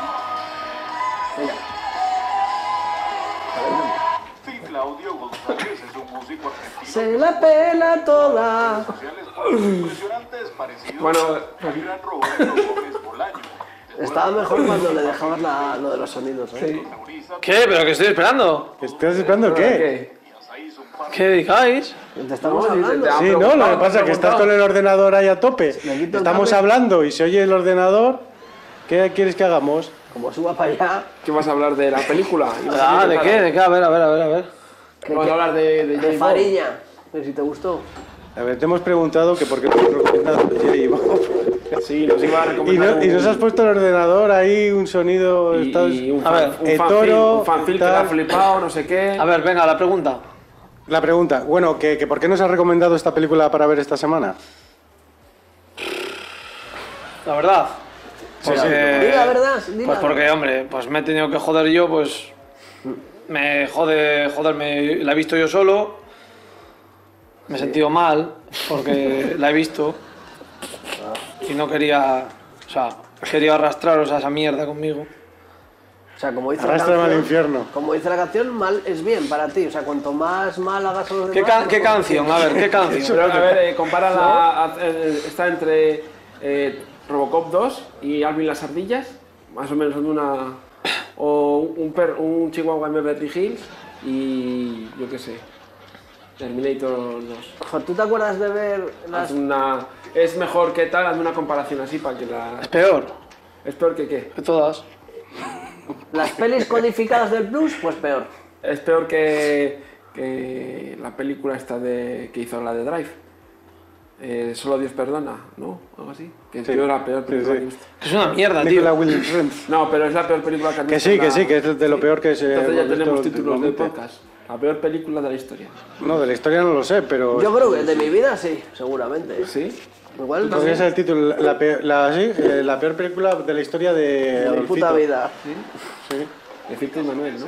Claudio González es un músico argentino Se la pela toda. sociales muy impresionantes parecidos Bueno, al gran Roberto Gómez Bolaño. Estaba mejor cuando le dejabas la- lo de los sonidos, ¿eh? Sí. ¿Qué? ¿Pero qué estoy esperando? ¿Estás esperando qué? ¿Qué? ¿Qué dedicáis? Te estamos No, hablando. te- te- Sí, Ah, no, lo que preguntado, pasa es que estás preguntado. con el ordenador ahí a tope. Le quito el Estamos cable. hablando y se oye el ordenador. ¿Qué quieres que hagamos? Como suba para allá, ¿Qué vas a hablar de la película? ¿Y vas a Ah, ¿de intentar- qué? ¿De qué? A ver, a ver, a ver, a ver. Vamos a hablar de, de, de James Bond. Fariña, que si te gustó. A ver, te hemos preguntado que por qué nos has recomendado J. Bob. Sí, nos iba a Y, recomendar no- y nos un- has puesto el ordenador ahí, un sonido... y, estás- y un, A ver, fan, un el fanfil, toro, un fanfil que tal. le ha flipado, no sé qué. A ver, venga, la pregunta. La pregunta, bueno, que, que ¿por qué nos has recomendado esta película para ver esta semana? La verdad. Porque, Di la verdad, di Pues la porque, hombre, pues me he tenido que joder yo, pues... Me jode, joderme, la he visto yo solo. Me he sentido mal porque la he visto. Y no quería... O sea, quería arrastraros a esa mierda conmigo. O sea, como dice la Arrástrame al canción, infierno. como dice la canción, mal es bien para ti. O sea, cuanto más mal hagas a los ¿Qué, demás... ca- qué mejor. canción? A ver, ¿qué canción? Pero, a ver, eh, compara la, a- eh, está entre eh, Robocop dos y Alvin las ardillas, más o menos son una... O un, per, un chihuahua en Beverly Hills y yo qué sé, Terminator dos. Ojo, ¿tú te acuerdas de ver las... Haz una, es mejor que tal, hazme una comparación así para que la... Es peor ¿Es peor que qué? que todas. las pelis codificadas del Plus? Pues peor. Es peor que, que la película esta de, que hizo la de Drive. Eh, Solo Dios perdona, ¿no? Algo así. Que Sí. yo la peor película Sí, sí. que he visto. Es una mierda, Nicola tío. Winding Refn. No, pero es la peor película que han Que visto sí, en que la- sí, que es de lo peor que se Entonces ya hemos visto tenemos títulos de últimamente. podcast. La peor película de la historia. No, de la historia no lo sé, pero... Yo creo que de mi vida sí, seguramente. ¿Sí? Igual Podría ser el título, la peor, la, sí, eh, la peor película de la historia de de mi Adolfito. puta vida. Sí. Decirte Manuel, ¿no?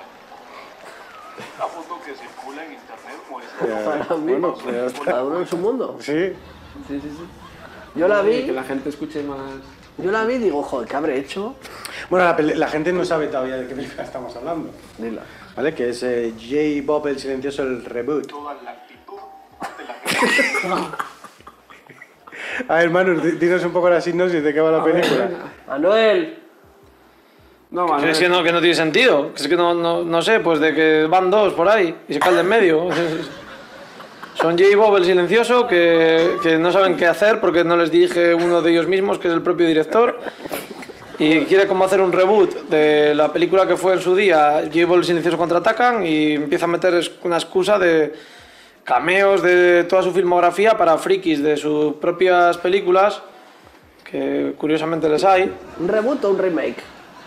La foto que circula en internet muestra Ya, Para mí, bueno, pues ya está. cada uno en su mundo. Sí, Sí, sí, sí. Yo la Que vi, la gente escuche más... yo la vi y digo, joder, ¿qué habré hecho? bueno, la, peli- la gente no sabe todavía de qué película estamos hablando, Dila. ¿vale? Que es eh, J. Bob el Silencioso, el reboot. toda la actitud de la gente. A ver, Manu, di- dinos un poco la sinopsis de qué va la película. Manuel, No, Que Manuel. es que no, que no tiene sentido. Que es que no, no, no sé, pues de que van dos por ahí y se caen en medio. Son J. Bob el Silencioso que, que no saben qué hacer porque no les dirige uno de ellos mismos, que es el propio director. Y quiere como hacer un reboot de la película que fue en su día, J. Bob el Silencioso contraatacan, y empieza a meter es- una excusa de cameos de toda su filmografía para frikis de sus propias películas, que curiosamente les hay. ¿un reboot o un remake?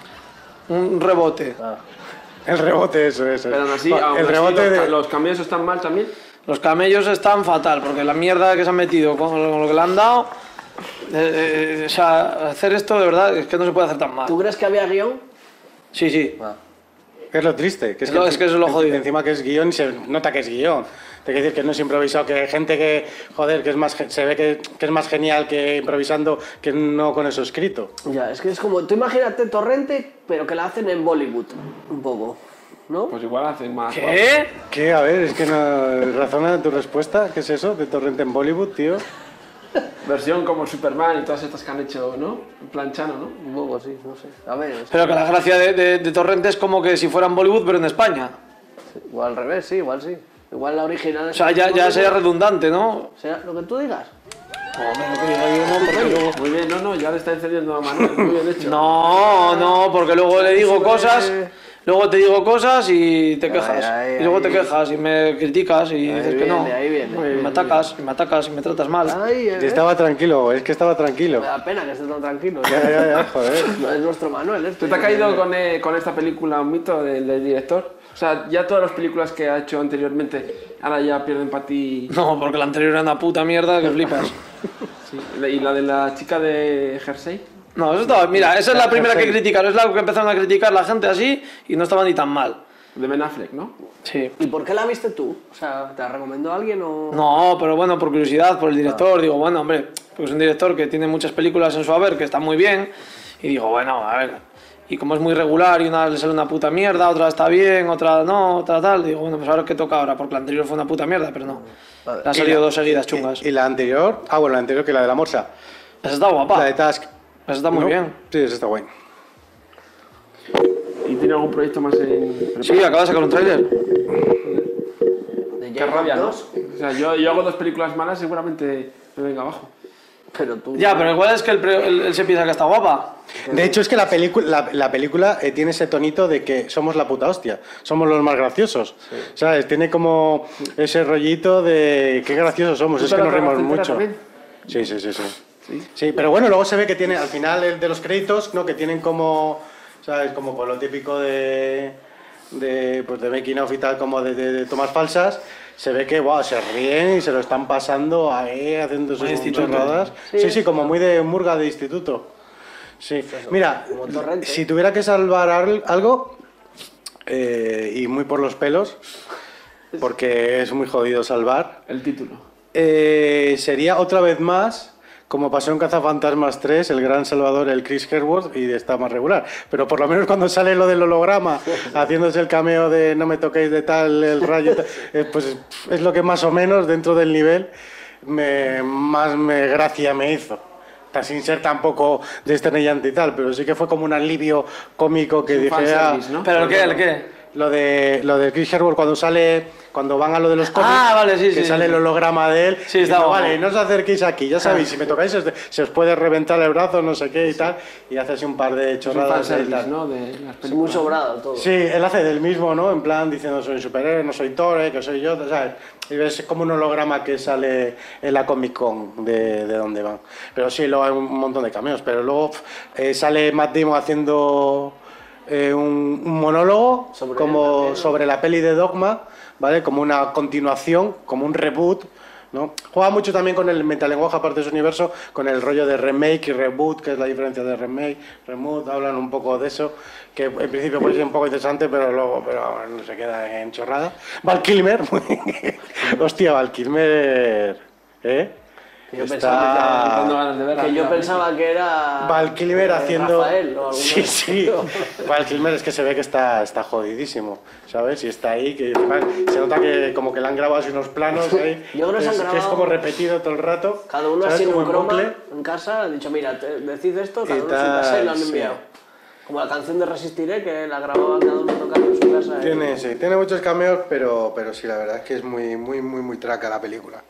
Un rebote. El rebote, eso, eso. Pero aún así, Bueno, aún el así rebote los, de... los cameos están mal también. Los camellos están fatal, porque la mierda que se han metido con lo, con lo que le han dado... eh, eh, o sea, hacer esto de verdad es que no se puede hacer tan mal. ¿Tú crees que había guión? Sí, sí. Es lo triste, que es, Es lo- es que eso es lo jodido. Encima que es guión y se nota que es guión. Te quiero decir que no es improvisado, que hay gente que, joder, que es más, ge- se ve que, que es más genial que improvisando que no con eso escrito. Ya, es que es como, tú imagínate Torrente, pero que la hacen en Bollywood, un poco, ¿no? Pues igual hacen más. ¿Qué? ¿Qué? A ver, es que no... Razona tu respuesta. ¿Qué es eso de Torrente en Bollywood, tío? Versión como Superman y todas estas que han hecho, ¿no? En plan Chano, ¿no? Un poco, sí, no sé. A ver, es- Pero que la gracia de, de, de Torrente es como que si fuera en Bollywood, pero en España. igual al revés, sí, igual sí. Igual la original O es... sea, ya, ya sería redundante, ¿no? Sea lo que tú digas. Hombre, lo que diga yo no, porque luego... Muy bien, no, no, ya le está encendiendo a Manuel. Muy bien hecho. No, no, porque luego le digo cosas, luego te digo cosas y te quejas. ay, Y luego ay. te quejas y me criticas y dices que no. viene, ahí viene. Y me atacas, y me atacas y me tratas mal. Ay, eh, Y estaba tranquilo, es que estaba tranquilo. me da pena que estés tan tranquilo. Ya, ya, ya, joder. No es nuestro Manuel, este. ¿Tú te ha caído con, eh, con esta película un mito del, del director? O sea, ya todas las películas que ha hecho anteriormente, ahora ya pierden para ti. No, porque la anterior era una puta mierda que flipas. Sí. ¿Y la de la chica de Jersey? No, eso estaba, mira, esa es la primera que criticaron, es la que empezaron a criticar la gente así y no estaba ni tan mal. De Ben Affleck, ¿no? Sí. ¿Y por qué la viste tú? O sea, ¿te la recomendó alguien o...? No, pero bueno, por curiosidad, por el director, digo, bueno, hombre, pues es un director que tiene muchas películas en su haber, que está muy bien, y digo, bueno, a ver, y como es muy regular y una le sale una puta mierda, otra está bien, otra no, otra tal, digo, bueno, pues a ver qué toca ahora, porque la anterior fue una puta mierda, pero no. Le han salido dos seguidas chungas. ¿Y la anterior? Ah, bueno, la anterior que la de la morsa. Esa está guapa. La de Task. Esa está muy ¿No? bien. Sí, esa está guay. ¿Y tiene algún proyecto más en Sí, acaba de sacar un tráiler. De Qué Jacob rabia, ¿no? dos. O sea, yo, yo hago dos películas malas, seguramente me venga abajo. Pero tú... Ya, pero igual es que él, pre- él- él se piensa que está guapa. De hecho, es que la, película la, la película eh, tiene ese tonito de que somos la puta hostia, somos los más graciosos, ¿sabes? Tiene como ese rollito de qué graciosos somos, ¿Tú es te que la nos rimos tragaste entera mucho. también? Sí, sí, sí, sí. Sí, sí, pero bueno, luego se ve que tiene, al final el de los créditos, ¿no? Que tienen como, ¿sabes? Como por lo típico de, de, pues de making of y tal, como de, de, de tomas falsas, se ve que, wow, se ríen y se lo están pasando ahí, haciendo sus instituto. chorradas. Sí, Sí, sí, como muy de murga de instituto. Sí, mira, como Torrente. si tuviera que salvar al- algo, eh, y muy por los pelos, porque es muy jodido salvar, El título. eh, sería otra vez más, como pasó en Cazafantasmas tres, el gran salvador, el Chris Hemsworth, y está más regular. Pero por lo menos cuando sale lo del holograma, haciéndose el cameo de no me toquéis de tal, el rayo, tal, eh, pues es lo que más o menos dentro del nivel me, más me gracia me hizo. Está sin ser tampoco desternillante y tal, pero sí que fue como un alivio cómico que Es un dije, ah, fanservice, ¿no? ¿Pero el qué? ¿El qué? lo de lo de Chris Hemsworth cuando sale, cuando van a lo de los cómics, Ah, vale, sí, que sí, sale sí. el holograma de él, Sí, y está dice, guapo. vale, no os acerquéis aquí, ya sabéis, si me tocáis se os, se os puede reventar el brazo, no sé qué y tal, y hace así un par de Es un chorradas y fanservice, tal. ¿no? De las Es muy películas. sobrado todo. Sí, él hace del mismo, ¿no? En plan diciendo soy superhéroe, no soy Thor, eh, que soy yo, ¿sabes? Y ves como un holograma que sale en la Comic Con de, de donde van. Pero sí, luego hay un montón de cameos, pero luego eh, sale Matt Damon haciendo eh, un, un monólogo Sobre él como también, ¿no? sobre la peli de Dogma, ¿vale? Como una continuación, como un reboot, ¿no? Juega mucho también con el metalenguaje, aparte de su universo, con el rollo de remake y reboot, que es la diferencia de remake, reboot, hablan un poco de eso, que en principio puede ser un poco interesante, pero luego pero no se queda en chorrada. Val Kilmer, hostia, Val Kilmer, ¿eh? Que yo Está- pensaba Dando ganas de verla. que, que yo pensaba que era Val Kilmer eh, haciendo... Rafael o alguno sí, de- sí. Val Kilmer es que se ve que está, está jodidísimo, ¿sabes? Y está ahí, que además se nota que como que le han grabado así unos planos ahí, Yo creo que se han es, que es grabado- como repetido todo el rato. Cada uno ¿sabes? así en Como un croma bucle. en casa, han dicho, mira, te, decid esto, cada Y uno en su casa y tal, lo han sí. enviado. Como la canción de Resistiré, que la grababan cada uno tocando en su casa. Tiene, sí, tiene muchos cameos, pero, pero sí, la verdad es que es muy, muy, muy, muy traca la película.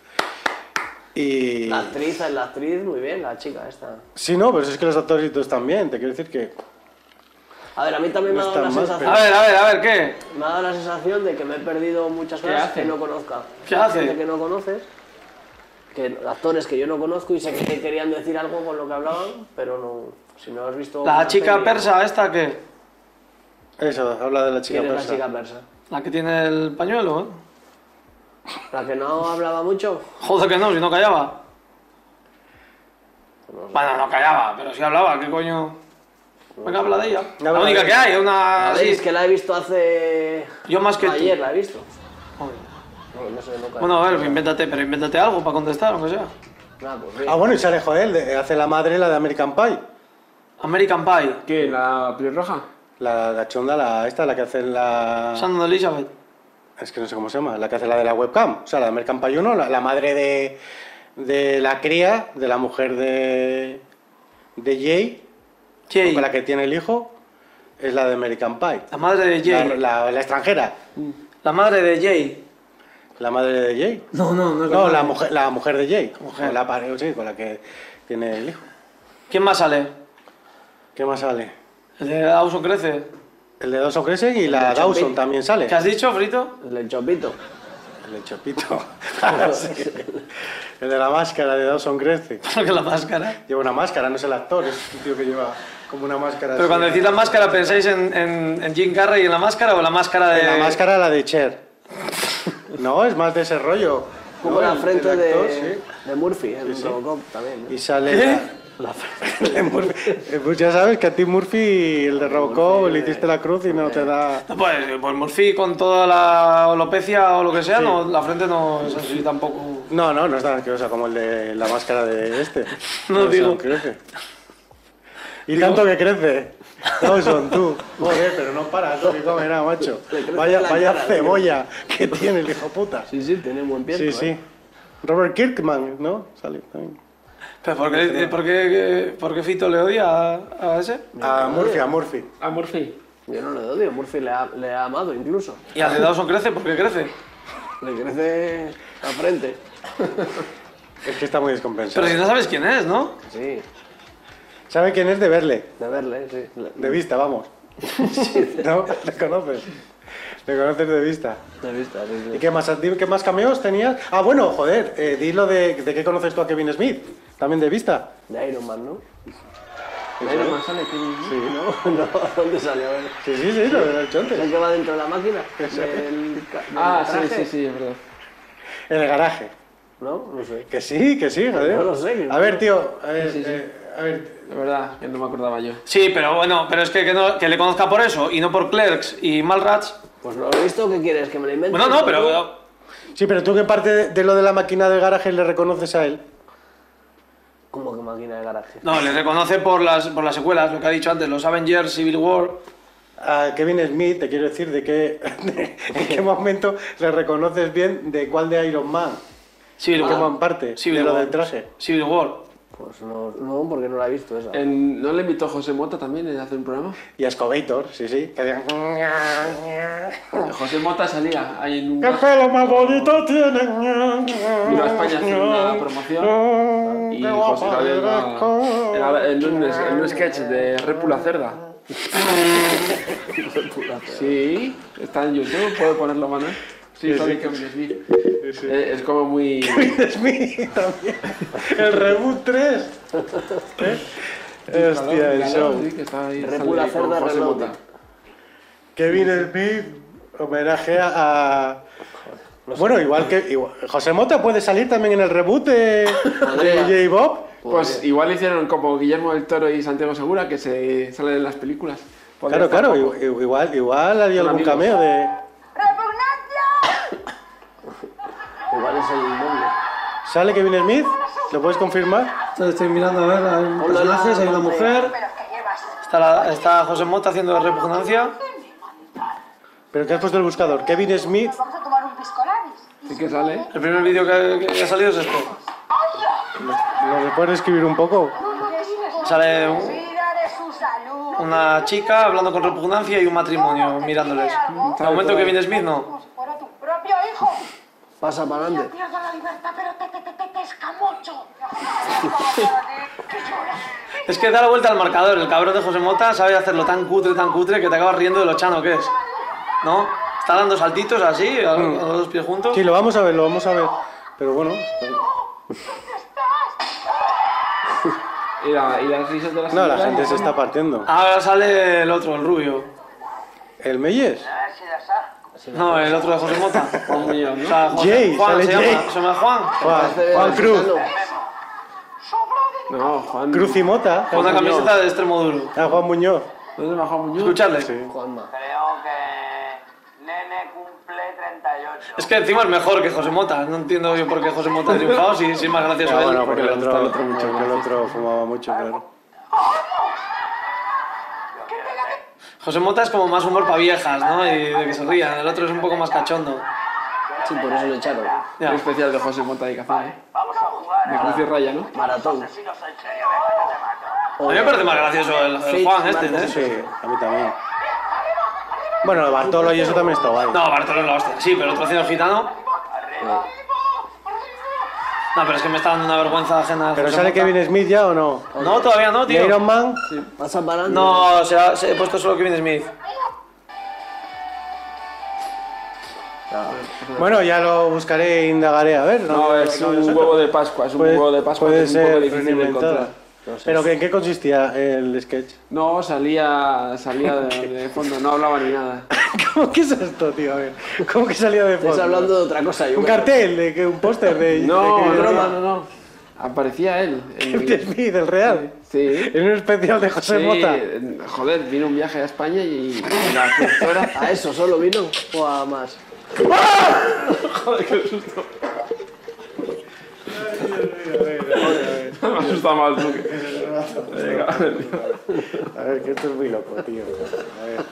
Y... La actriz, la actriz, muy bien, la chica esta. Sí, no, pero es que los actores y todos también, te quiero decir que... A ver, a mí también No me ha dado la están mal, sensación... A ver, a ver, a ver, ¿qué? Me ha dado la sensación de que me he perdido muchas ¿Qué cosas hace? que no conozca. ¿Qué hace? Gente que no conoces, que actores que yo no conozco y sé que querían decir algo con lo que hablaban, pero no, si no has visto... La una chica peli- persa esta, ¿qué? Eso, habla de la chica ¿Quién es persa. la chica persa? La que tiene el pañuelo, ¿eh? La que no hablaba mucho. Joder que no, si no callaba. Bueno, no callaba, pero sí hablaba, ¿qué coño? Venga, habla de ella. Habla La de única ella. que hay, una A ver, así. es que la he visto hace... Yo más que tú. Ayer la he visto. Joder. No, no sé, nunca. Bueno, a ver, invéntate, pero invéntate algo para contestar, aunque sea. Nada, pues bien. Ah, bueno, y sale Joel, de- hace la madre la de American Pie. American Pie, ¿Qué? ¿La pelirroja? La, la chonda, la, esta, la que hace la... Sandra Elizabeth. Es que no sé cómo se llama, la que hace la de la webcam. O sea, la de American Pie uno, la, la madre de, de la cría, de la mujer de, de Jay, Jay, con la que tiene el hijo, es la de American Pie. la madre de Jay. La, la- la extranjera, La madre de Jay. la madre de Jay. No, no, no es No, madre. la mujer, la mujer de Jay, Mujer. Con la, pare- sí, con la que tiene el hijo. ¿Quién más sale? ¿Qué más sale? El de Dawson Crece. El de Dawson Crescent y la de Dawson Chopin. también sale. ¿Qué has dicho, Frito? El del chopito. El de Chopito. Sí. El de la máscara de Dawson Crescent. Porque la máscara. Lleva una máscara, no es el actor, es un tío que lleva como una máscara. Pero así. cuando decís la máscara, ¿pensáis en, en, en Jim Carrey en la máscara o la máscara de...? La máscara la de Cher. No, es más de ese rollo. Un poco ¿no? la El- frente el de, actor, sí. de Murphy, en sí. Robocop también. ¿no? Y sale ¿Qué? la, la frente de Murphy. Eh, Pues ya sabes que a ti Murphy, el de Robocop, le hiciste la cruz y no te da... No, pues, pues Murphy con toda la alopecia o lo que sea, no, la frente no es así tampoco... No, no, no es tan asquerosa como el de la máscara de este. No, Dawson digo. crece. Y tanto que crece. Dawson, tú. Joder, pero no para, eso que come nada, macho. Le crece Vaya, la vaya cara, tío. cebolla que tiene el hijo puta. Sí, sí, tiene buen pie. Sí, sí. Robert Kirkman, ¿no? Sale también. ¿Pero por qué, por qué, por qué Fito le odia a, a ese? A Murphy, a Murphy. ¿A Murphy? Yo no le odio, Murphy le ha, le ha amado incluso. ¿Y al de Dawson Crece? ¿Por qué crece? Le crece la frente. Es que está muy descompensado. Pero si no sabes quién es, ¿no? Sí, ¿Sabe quién es de verle? de verle, sí. De vista, vamos. ¿No? ¿Le conoces? ¿Le conoces de vista? De vista, sí, sí. ¿Y qué más, qué más cameos tenías? Ah, bueno, joder, eh, di lo de, de qué conoces tú a Kevin Smith. También de vista. De Iron Man, ¿no? Iron Man sale Kevin Smith. No, no, ¿dónde salió? A ver. Sí, sí, sí, lo del ¿Es chonte. el que va dentro de la máquina? Del, ca- del Ah, sí, traje? sí, sí, es verdad. En el garaje. ¿No? No sé. Que sí, que sí, joder. No lo sé, que A no. ver, tío, a ver, Sí, sí. eh, a ver. De verdad, que no me acordaba yo. Sí, pero bueno, pero es que, que, no- que le conozca por eso y no por Clerks y Mallrats. Pues no lo he visto, ¿qué quieres? ¿Que me lo invente? Bueno, no, pero... Sí, pero tú qué parte de, de lo de la máquina del garaje le reconoces a él. ¿Cómo que máquina de garaje? No, le reconoce por las, por las secuelas, lo que ha dicho antes, los Avengers, Civil War... A Kevin Smith, te quiero decir, de qué, de- en qué momento le reconoces bien de cuál de Iron Man. Civil ¿Qué War. man parte? Civil de lo War. del traje. Civil War. Pues no, no, porque no la he visto esa. En- ¿No le invitó José Mota también a hacer un programa? Y a Scobator, sí, sí. Que digan... José Mota salía ahí en un... ¡Qué pelo más bonito tienen! Vino a España a hacer una promoción y José salía en, la- en, en un, en un sketch de Repula Cerda. Sí, está en YouTube, puedo ponerlo, Manuel. Sí, sale Kevin Smith. Eh, Es como muy... Kevin Smith también. El Reboot tres. ¿Eh? Hostia, el show. Sí, que está ahí, Repula sale con Cerda José Reloaded. Mota. Kevin Smith homenajea a... Bueno, igual que... igual- José Mota puede salir también en el reboot de, de J-Bob. Pues igual hicieron como Guillermo del Toro y Santiago Segura, que se salen en las películas. Podría Claro, estar claro, poco. i- igual, igual haría Son algún amigos. cameo de... Igual es el doble. ¿Sale Kevin Smith? ¿Lo puedes confirmar? Entonces estoy mirando a ver, hay Hola, personajes, hay una hola. mujer, está, la- está José Mota haciendo de repugnancia. ¿Pero qué has puesto en el buscador? Kevin Smith. Vamos a tomar un pisco labis. Sí que sale. El primer vídeo que, que ha salido es este. ¿Lo puedes escribir un poco? Sale un- Cuida de su salud. una chica hablando con repugnancia y un matrimonio mirándoles. De momento Kevin Smith no. Como si fuera tu propio hijo. Pasa para adelante. Pierda la libertad, pero te, te, te, te, te escamocho. Es que da la vuelta al marcador, el cabrón de José Mota sabe hacerlo tan cutre, tan cutre que te acabas riendo de lo chano que es. ¿No? Está dando saltitos así, a, a los dos pies juntos. Sí, lo vamos a ver, lo vamos a ver. Pero bueno, Y, la- y las risas de las no, la señoras, gente ¿no? se está partiendo. Ahora sale el otro, el rubio. ¿El Meyes? No, el otro de José Mota. Juan Muñoz, O ¿no? sea, José- Jay, Juan, sale se Jay. llama, se llama Juan. Juan, Parece Juan Cruz. mexicano. No, Juan... Cruz y Mota. Con una camiseta de extremo duro. Ah, Juan Muñoz. ¿Dónde va Juan Muñoz? Escuchadle. Sí. Juanma. Creo que Nene cumple treinta y ocho. Es que encima es mejor que José Mota. No entiendo yo por qué José Mota ha triunfado, si, si es más gracioso Ah, él. bueno, porque el le gusta otro, el otro mucho porque el más. otro fumaba mucho, claro. José Mota es como más humor para viejas, ¿no? Y de que se rían. El otro es un poco más cachondo. Sí, por eso le echaron. Ya. Un especial de José Mota y Cazá, ¿eh? Vamos a jugar De Cruz y Raya, ¿no? Maratón. asesinos en serio, venga que te mato. A mí me parece más gracioso el, el Fate, Juan este, Marcos. ¿eh? Sí, a mí también. Bueno, el Bartolo y eso también está guay. No, Bartolo es la hostia. Sí, pero el otro haciendo gitano... No, pero es que me está dando una vergüenza ajena. ¿Pero José sale Mota. Kevin Smith ya o no? No, todavía no, ¿Y tío. Iron Man? Pasa para adelante. No, se ha, se ha puesto solo Kevin Smith. Bueno, ya lo buscaré e indagaré, a ver. No, es no, un no, huevo de Pascua, es un Puede, huevo de Pascua puede que es un ser poco difícil de reinventada. encontrar. ¿Pero que, en qué consistía el sketch? No, salía, salía de, de fondo, no hablaba ni nada. ¿Cómo que es esto, tío? A ver, ¿cómo que salía de fondo? Estás hablando de otra cosa. Yo Un creo. cartel, de que un póster de... No, de no, Kevin no, Smith. no, no. Aparecía él. en- Kevin Smith, el real. Sí. En un especial de José Sí, Mota. joder, vino un viaje a España y y la productora... ¿A eso solo vino? ¿O a más? Me asusta más tú que... Venga. A ver, que esto es muy loco, tío. A ver.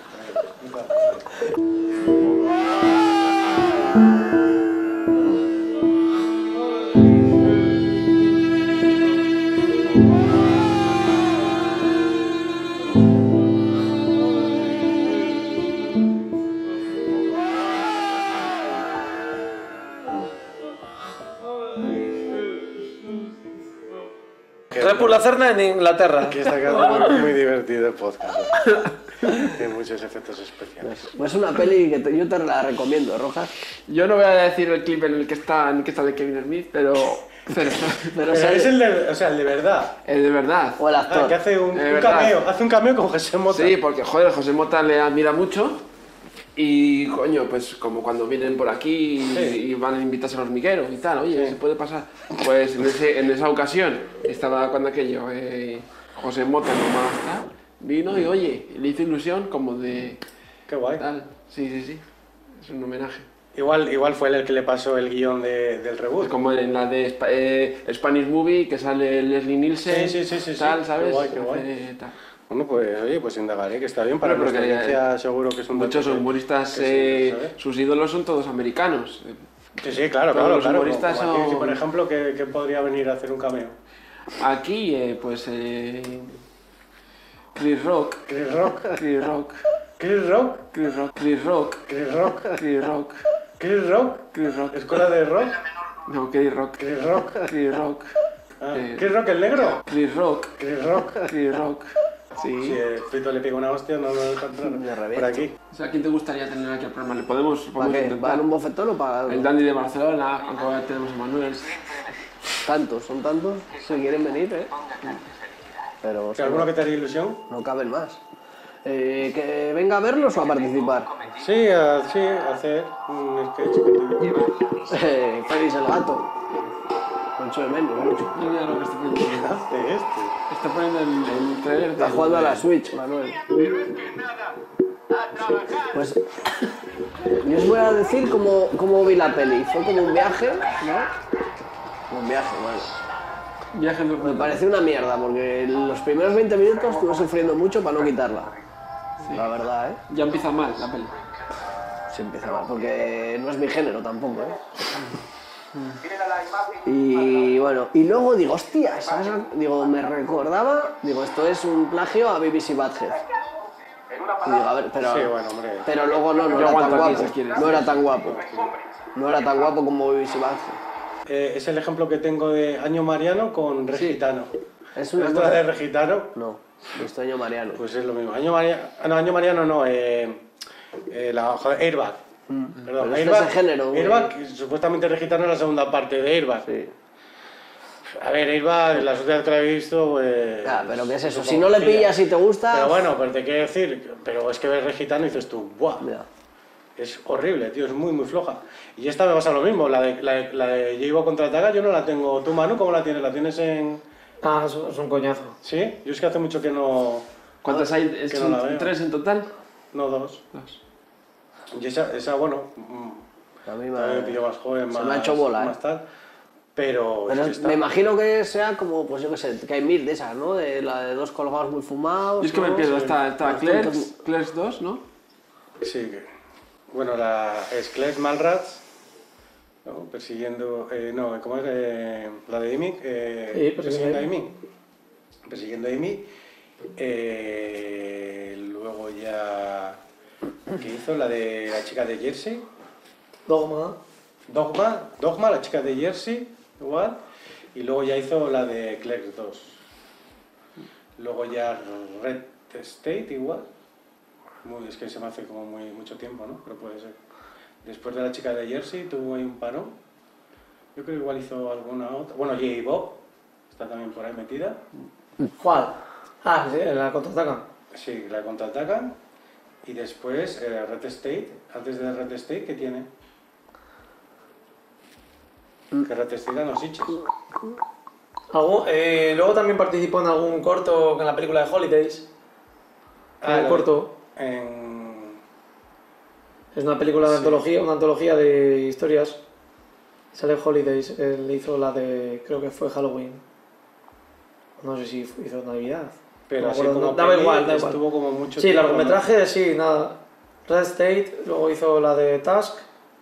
por la cerna en Inglaterra. Aquí está quedando muy divertido el podcast. Tiene muchos efectos especiales. Pues es una peli que te- yo te la recomiendo, Rojas. Yo no voy a decir el clip en el que está, en el que está de Kevin Smith, pero... Pero, Pero Pero sale- es el de, o sea, el de verdad. es de verdad. O el actor. Ah, que hace un, De un verdad. cameo, hace un cameo con José Mota. Sí, porque, joder, José Mota le admira mucho. Y, coño, pues como cuando vienen por aquí y, Sí. y van a invitarse a los migueros y tal, oye, Sí. ¿se puede pasar? Pues en, ese, en esa ocasión estaba cuando aquello, eh, José Mota, como está, vino y, oye, le hizo ilusión como de Qué guay. tal. Sí, sí, sí, es un homenaje. Igual, igual fue él el que le pasó el guión de, del reboot. Como en la de Spa- eh, Spanish Movie, que sale Leslie Nielsen, Sí, sí, sí, sí, sí. tal, Qué ¿sabes? guay, qué guay. Hace tal. Bueno, pues oye, pues indagaré, que está bien. Para Pero nuestra porque, audiencia seguro que es un Muchos dato que- humoristas, que sí, eh, ¿sabes? sus ídolos son todos americanos. Sí, sí, claro, Todos claro, los claro. humoristas Como aquí, son- sí, por ejemplo, que, que podría venir a hacer un cameo. Aquí, eh, pues, eh, Chris Rock, Chris Rock. Chris Rock, Chris Rock. Chris Rock, Chris Rock, Chris Rock. Chris Rock, Chris Rock. Chris Rock, Escuela de rock. no, Chris Rock, Chris Rock. Chris Rock, Ah, Eh. Chris Rock el negro. Chris Rock, Chris Rock. Chris Rock. Si Sí. el Fito le pega una hostia, no lo encontraron. Me Por reviento. aquí. O sea, ¿quién te gustaría tener aquí al programa? Le podemos, ¿Para podemos qué? intentar. ¿Para un bofetón o para El Dandy de Barcelona, aunque ahora tenemos a Manuel. tantos? Son tantos si quieren venir, ¿eh? Pero ¿Que ¿Alguno que te haría ilusión? no caben más. Eh, ¿Que venga a verlos o a participar? Sí, a, sí, a hacer un sketch que te Eh, Félix el gato. Mucho de menos, mucho. Mira lo que está poniendo. ¿Qué hace este? Está poniendo el, el trailer Está de... jugando a la Switch, Manuel. Pues yo os voy a decir cómo, cómo vi la peli. Fue como un viaje, ¿no? Un viaje, bueno. Viaje en Me pareció una mierda porque los primeros veinte minutos estuve sufriendo mucho para no quitarla. La verdad, ¿eh? Ya empieza mal la peli. Se empieza mal, porque no es mi género tampoco, ¿eh? Y bueno, y luego digo, hostia, ¿sabes? Digo, me recordaba, digo, esto es un plagio a B B C Badhead. Y digo, a ver, pero, Sí, bueno, hombre. pero luego no, no Yo era tan aguanto aquí, guapo. si quieres. No era tan guapo. No era tan guapo como B B C Badhead. Eh, es el ejemplo que tengo de Año Mariano con Regitano. Es una Esto cosa- de Regitano, No, Vistoño Mariano. pues es lo mismo. Año Mariano, no, Año Mariano no, eh, eh, la, joder, Airbag. Perdón, Pero es de Airbag, ese género, güey. Airbag, que supuestamente Regitano es la segunda parte de Airbag. Sí. A ver, Airbag, la sociedad que la he visto, pues... Ya, pero ¿qué es eso? un Si poco no le pilla. pillas y te gusta... Pero bueno, pero te quiero decir, pero es que ves Regitano y dices tú, ¡buah! Mira. Es horrible, tío, es muy, muy floja. Y esta me pasa lo mismo, la de, la de, la de J-Bo contraataca yo no la tengo. ¿Tu Manu cómo la tienes? ¿La tienes en...? Ah, es, es un coñazo. ¿Sí? Yo es que hace mucho que no... ¿Cuántas hay? que ¿Son no la veo. tres en total? No, dos. Dos. Y esa, esa bueno, mm, A mí también me pillo me... más joven, se más... me ha hecho bola, más ¿eh? tal. Pero... Pero es que está- me imagino que sea como, pues yo qué sé, que hay mil de esas, ¿no? De la de dos colgados muy fumados. Yo es que me ¿no? pierdo, Sí. está, está Los Clerks, tontos- Clerks dos, ¿no? Sí, que... Bueno, la Skles Malrats, ¿no? Persiguiendo... Eh, no, ¿cómo es? Eh, la de Amy. Eh, Sí, persiguiendo a persiguiendo Amy. Persiguiendo a Amy. Eh, luego ya... ¿Qué hizo? La de la chica de Jersey. Dogma. Dogma, Dogma, la chica de Jersey, igual. Y luego ya hizo la de Clerks dos. Luego ya Red State, igual. Muy, es que se me hace como muy, mucho tiempo, ¿no? Pero puede ser. Después de la chica de Jersey tuvo ahí un parón. Yo creo que igual hizo alguna otra. Bueno, J. Bob está también por ahí metida. ¿Cuál? Ah, sí, la contraataca. Sí, la contraatacan. Y después eh, Red State, antes de Red State, ¿qué tiene? Que Red State eran los Sitges. Algún- eh, luego también participó en algún corto en la película de Holidays. Ah, el la- corto. En... Es una película de Sí. antología, una antología de historias. Sale Holidays, él hizo la de, creo que fue Halloween. No sé si hizo Navidad. Pero No me así acuerdo, como no- daba peli, igual, da igual. estuvo como mucho Sí, tiempo, largometraje, sí, nada. Red State, luego hizo la de Task.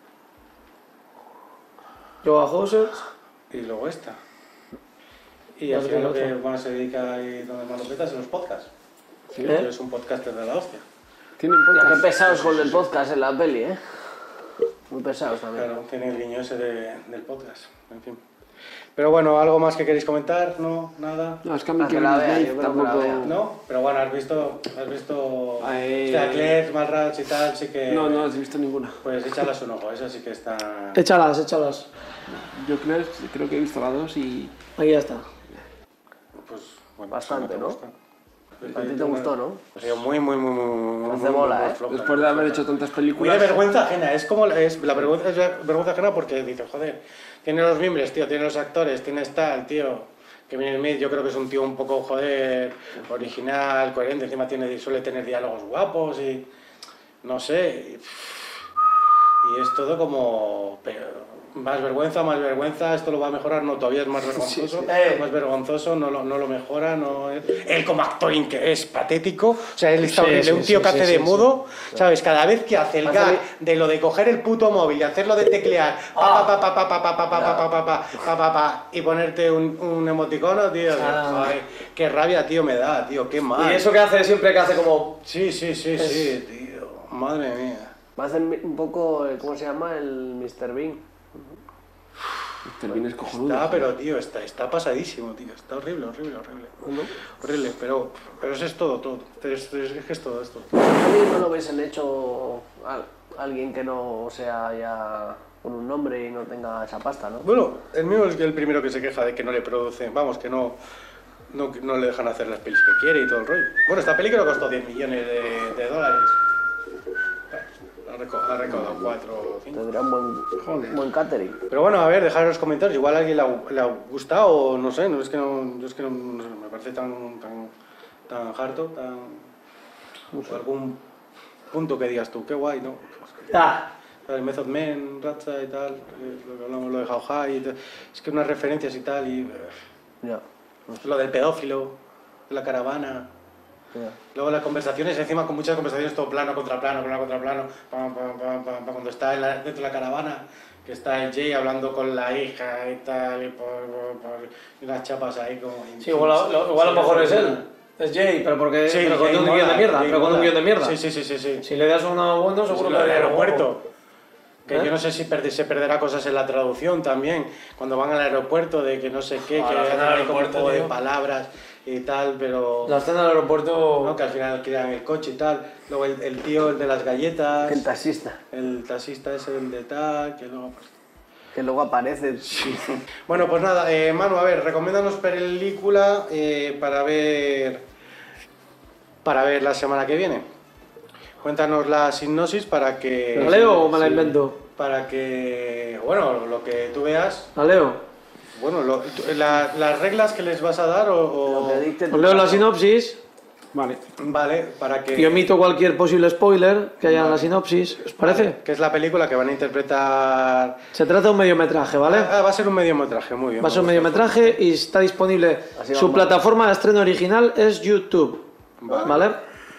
Joa Hosers. ¿no? Y luego esta. Y Ya al sé final lo que que otra. más se dedica y donde más lo peta es en los podcasts. Sí, ¿Eh? es un podcaster de la hostia. Tienen Hostia, podcast. qué pesados con el podcast en la peli, ¿eh? Muy pesados también. Claro, tiene el guiño ese de- del podcast. En fin. Pero bueno, ¿algo más que queréis comentar? ¿No? ¿Nada? No, es que a mí Ah, que que la Kevin vea, Smith yo creo que la tampoco... vea. ¿No? Pero bueno, has visto... Has visto... Eh, Hostia, Clerks, Mallrats y tal, sí que... No, no he visto ninguna. Pues échalas un ojo, esa sí que está... Échalas, échalas. Yo creo, creo que he visto las dos y... Aquí ya está. Pues, bueno, Bastante, me ¿no? gusta. A ti te gustó, ¿no? Ha sido muy, muy, muy, muy, muy, Hace muy, bola, muy ¿eh? floja, Después de muy haber floja. hecho tantas Muy películas... de vergüenza ajena, es como es, la vergüenza es vergüenza ajena porque dices, joder, tiene los miembros, tío, tiene los actores, tiene tal, tío. Kevin Smith yo creo que es un tío un poco, joder, original, coherente, encima tiene, suele tener diálogos guapos y no sé. Y, y es todo como pero, más vergüenza, más vergüenza, esto lo va a mejorar, no, todavía es más vergonzoso, Eh. más vergonzoso, no lo, no lo mejora, no es... Él como actoring que es patético, o sea, él está Sí, él es sí, un tío sí, que hace sí, de sí, mudo, ¿sabes? Cada vez que hace el Hace gag de- de lo de coger el puto móvil y hacerlo de teclear, pa, pa, pa, pa, pa, pa, pa, pa, pa, pa, pa, pa, pa, pa, pa, y ponerte un, un emoticono, tío, Ah. joder, qué rabia, tío, me da, tío, qué mal. Y eso que hace siempre que hace como... Sí, sí, sí, sí, tío, madre mía. Me hace un poco, eh, ¿cómo se llama? El mister Bean. Te vienes cojonudo. Está, pero tío, está, está pasadísimo, tío, está horrible, horrible, horrible. Horrible, pero, pero eso es todo, todo. Es, es, es que es todo esto. ¿Alguien no lo hubiesen hecho a alguien que no sea ya con un nombre y no tenga esa pasta, ¿no? Bueno, el mío es el primero que se queja de que no le producen, vamos, que no, no, no le dejan hacer las pelis que quiere y todo el rollo. Bueno, esta peli creo que costó diez millones de, de dólares. Ha reco- ha recaudado cuatro o cinco. Tendría un buen, buen catering. Pero bueno, a ver, dejad en los comentarios, igual a alguien le ha, le ha gustado o no sé, no es que no, yo es que no, no sé, me parece tan, tan, tan harto, tan... o algún punto que digas tú, qué guay, ¿no? Ah, El Method Man, Ratza y tal, eh, lo que hablamos, lo de How High y tal, es que unas referencias y tal, y eh, Ya, lo del pedófilo, de la caravana, ya. luego las conversaciones, encima con muchas conversaciones, todo plano contra plano, plano contra plano, pam, pam, pam, pam, pam, cuando está en la- dentro de la caravana, que está el Jay hablando con la hija y tal, y, por, por, por- y unas chapas ahí como... sí, igual, a- lo- igual a lo mejor es él. Es Jay, pero porque Sí, pero con Jay un mola, guión de mierda. Jay Pero con un mola. guión de mierda. Sí, sí, sí, sí, sí. Si le das uno bueno, seguro Lo del que... aeropuerto. Que ¿Eh? yo no sé si perde- se perderá cosas en la traducción también, cuando van al aeropuerto, de que no sé qué, Ah, que la hacen escena del ahí como un aeropuerto, juego de tío. palabras y tal, pero... La escena del aeropuerto... ¿no? Que al final crean el coche y tal. Luego el, el tío, el de las galletas, El taxista, el taxista es el de tal, que luego... pues, que luego aparece. Bueno, pues nada, eh, Manu, a ver, recomiéndanos película eh, para ver para ver la semana que viene. Cuéntanos la sinopsis para que... ¿La leo o me la sí, invento? Para que, bueno, lo que tú veas, ¿La leo? bueno, lo- tú- la- las reglas que les vas a dar o... o- Lo que dicte tu Os leo la caso. sinopsis Vale. Vale, para que... y omito cualquier posible spoiler que haya en la sinopsis. ¿Os parece? Que es la película que van a interpretar... Se trata de un mediometraje, ¿vale? Ah, va a ser un mediometraje, muy bien. Va a ser un me gusta. mediometraje y está disponible. Así Su vamos. plataforma de estreno original es YouTube. Vale. ¿Vale?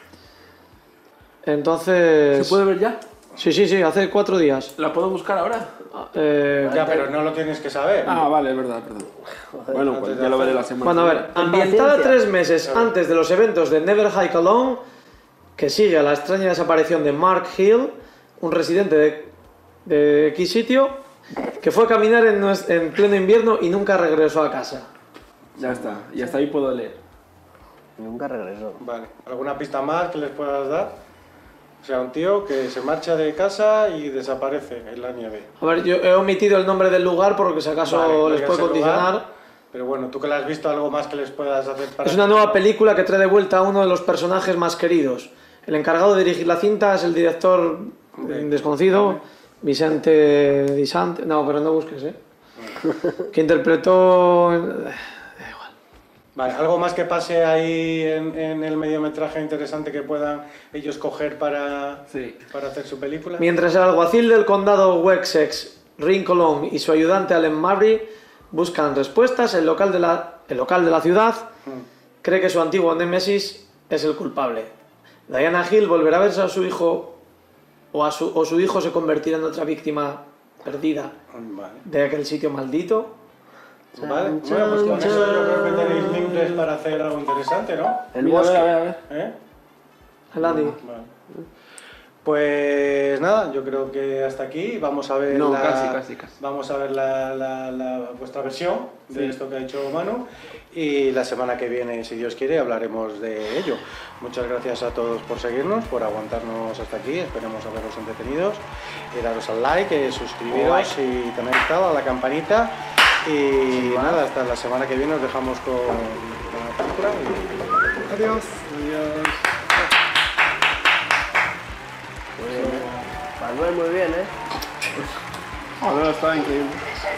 Entonces. ¿Se puede ver ya? Sí, sí, sí, hace cuatro días. ¿La puedo buscar ahora? Eh, Ya, pero no lo tienes que saber. Ah, vale, es verdad, perdón. Bueno, pues ya lo veré la semana. Bueno, a ver, ambientada paciencia. tres meses antes de los eventos de Never Hike Alone, que sigue a la extraña desaparición de Mark Hill, un residente de, de X sitio, que fue a caminar en, nues- en pleno invierno y nunca regresó a casa. Ya está, y hasta ahí puedo leer. Nunca regresó. Vale. ¿Alguna pista más que les puedas dar? O sea, un tío que se marcha de casa y desaparece en la nieve. A ver, yo he omitido el nombre del lugar porque si acaso Vale, no les digas puede el lugar, condicionar. pero bueno, tú que la has visto, algo más que les puedas hacer para... Es una nueva película que trae de vuelta a uno de los personajes más queridos. El encargado de dirigir la cinta es el director Hombre, eh, desconocido, Vicente Disante. No, pero no busques, ¿eh? Que interpretó. eh, Vale, ¿algo más que pase ahí en, en el mediometraje interesante que puedan ellos coger para, Sí. para hacer su película? Mientras el alguacil del condado Wessex, Rincolón, y su ayudante Allen Murray buscan respuestas, el local de la, el local de la ciudad Mm. cree que su antiguo némesis es el culpable. Diana Hill volverá a verse a su hijo o, a su, o su hijo se convertirá en otra víctima perdida Vale. de aquel sitio maldito. Vale. Bueno, pues con eso yo creo que tenéis libres para hacer algo interesante, ¿no? El Mira, a bosque. ver, a ver, a ver. ¿Eh? El Andy. Vale. Pues nada, yo creo que hasta aquí. Vamos a ver, No, la, casi, casi, casi. Vamos a ver la, la- la- vuestra versión de Sí. esto que ha hecho Manu. Y la semana que viene, si Dios quiere, hablaremos de ello. Muchas gracias a todos por seguirnos, por aguantarnos hasta aquí. Esperemos haberos entretenidos. Y daros al like, eh, suscribiros y tener estado a la campanita. Y nada, hasta la semana que viene os dejamos con, con la película. Y adiós. Adiós. Muy bien, ¿eh? Manuel, muy bien, ¿eh? Joder, está increíble.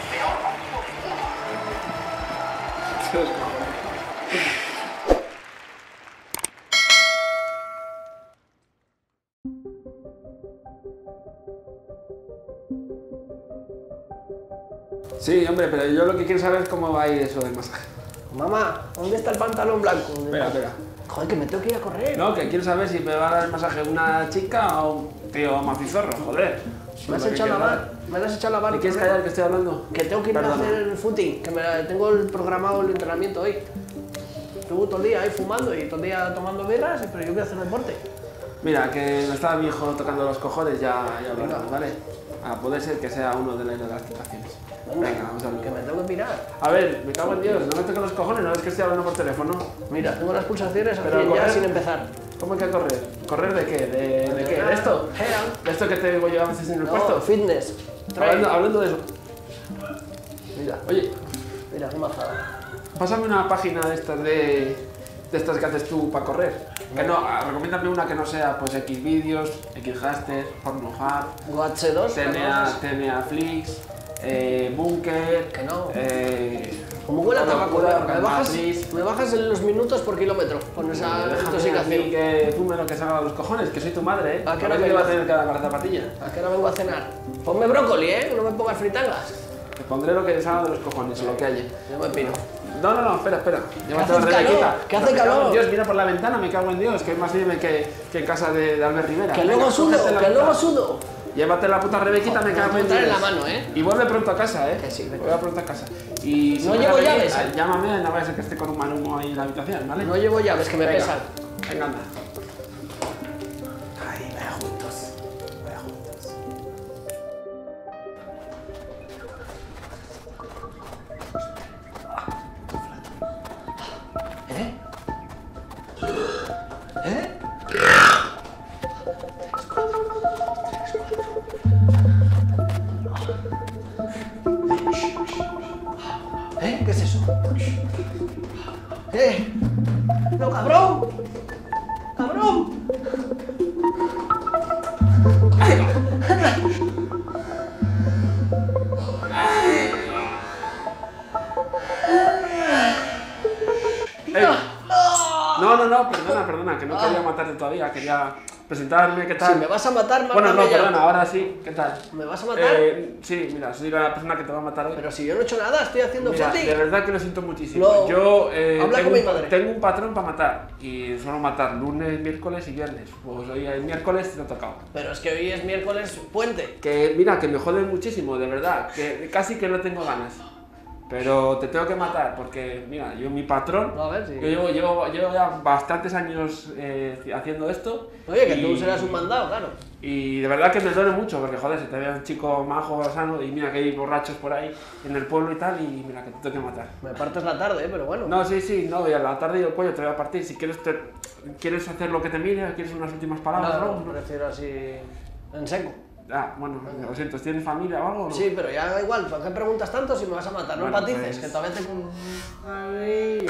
Sí, hombre, pero yo lo que quiero saber es cómo va a ir eso del masaje. Mamá, ¿dónde está el pantalón blanco? Espera, espera. Joder, que me tengo que ir a correr. No, que quiero saber si me va a dar el masaje una chica o un tío macizorro, joder. Me has Lo que echado la quiero mano. Me has echado la mano. ¿Me quieres callar que estoy hablando? Que tengo que ir a Perdona. hacer el footing, que me la- tengo el programado el entrenamiento hoy. Estuve todo el día ahí fumando y todo el día tomando birras, pero yo quiero hacer deporte. Mira, que me estaba mi hijo tocando los cojones, ya, ya hablaremos, ¿vale? A poder ser que sea uno de las, de las tentaciones. Venga, vamos a Que hablar. me tengo que pirar. A ver, me cago en Dios, no me toques los cojones, no ves que estoy hablando por teléfono. Mira, tengo las pulsaciones aquí Pero ya correr- sin empezar. ¿Cómo hay que correr? ¿Correr de qué? ¿De, de qué? ¿De esto? Head. ¿De esto que te digo yo a veces en el No, puesto? fitness. Train. Hablando, hablando de eso. Mira, Oye, mira, qué majada. pásame una página de estas de, de estas que haces tú para correr. Que no, ah, recomiéndame una que no sea pues X vídeos, X Haster, Pornhub, Go H dos. T N A, T N A Flix, eh, Bunker. Que no. Eh, Como huele a tabaco, Locura, me bajas, Matrix. me bajas en los minutos por kilómetro con esa Déjame a mí intoxicación. que fume lo que salga de los cojones, que soy tu madre, ¿eh? ¿A qué A hora ver qué me va a vas? tener que dar la zapatilla. ¿A qué hora vengo a cenar? Ponme brócoli, ¿eh? No me pongas fritangas. Te pondré lo que salga de los cojones, o lo que haya. Yo me piro. No, no, no, espera, espera. Llévate hace la calor, rebequita. que hace Me cago en calor. Dios, mira por la ventana, me cago en Dios, que es más libre que, que en casa de, de Albert Rivera. Que Venga, luego sudo, cógete la que luego puta. sudo. Llévate la puta rebequita, me Me cago voy a en traer Dios. en la mano, ¿eh? Y vuelve pronto a casa, ¿eh? Que sí, venga. Vuelve pronto a casa. Y si No vas llevo a venir, llaves, ¿eh? ah, llámame, no vaya a ser que esté con un mal humo ahí en la habitación, ¿vale? No llevo llaves, que me Venga. pesan. Venga, anda. Ay, vaya juntos. Vaya juntos. ¿Eh? ¿Eh? ¿Eh? ¿Qué es eso? ¿Eh? ¡No, cabrón! ¡Cabrón! Ey. No, no, no, perdona, perdona, que no quería matarte todavía, quería presentarme, ¿qué tal? Si me vas a matar, Bueno, no, mátame ya. perdona, ahora sí, ¿qué tal? ¿Me vas a matar? Eh, sí, mira, soy la persona que te va a matar hoy. Pero si yo no he hecho nada, estoy haciendo Mira, footing. de verdad que lo siento muchísimo. No. Yo eh, Habla tengo, con mi un, madre. tengo un patrón para matar y suelo matar lunes, miércoles y viernes. Pues hoy el miércoles te ha tocado. Pero es que hoy es miércoles puente. Que mira, que me jode muchísimo, de verdad, que casi que no tengo ganas. Pero te tengo que matar porque, mira, yo mi patrón, A ver si- yo llevo, llevo, llevo ya bastantes años eh, haciendo esto. Oye, que y- tú serás un mandado, claro. Y de verdad que me duele mucho porque, joder, se te ve un chico majo, sano y mira que hay borrachos por ahí en el pueblo y tal y mira que te tengo que matar. Me partes la tarde, ¿eh? Pero bueno. No, sí, sí, no, y a la tarde y el cuello te voy a partir. Si quieres, te- ¿quieres hacer lo que te mire o quieres unas últimas palabras? no, o algo? prefiero así en seco. Ah, bueno, lo siento, ¿tienes familia o algo? o no? Sí, pero ya da igual, ¿por qué preguntas tanto si me vas a matar? No Bueno, empatices, pues- que todavía te... Ay.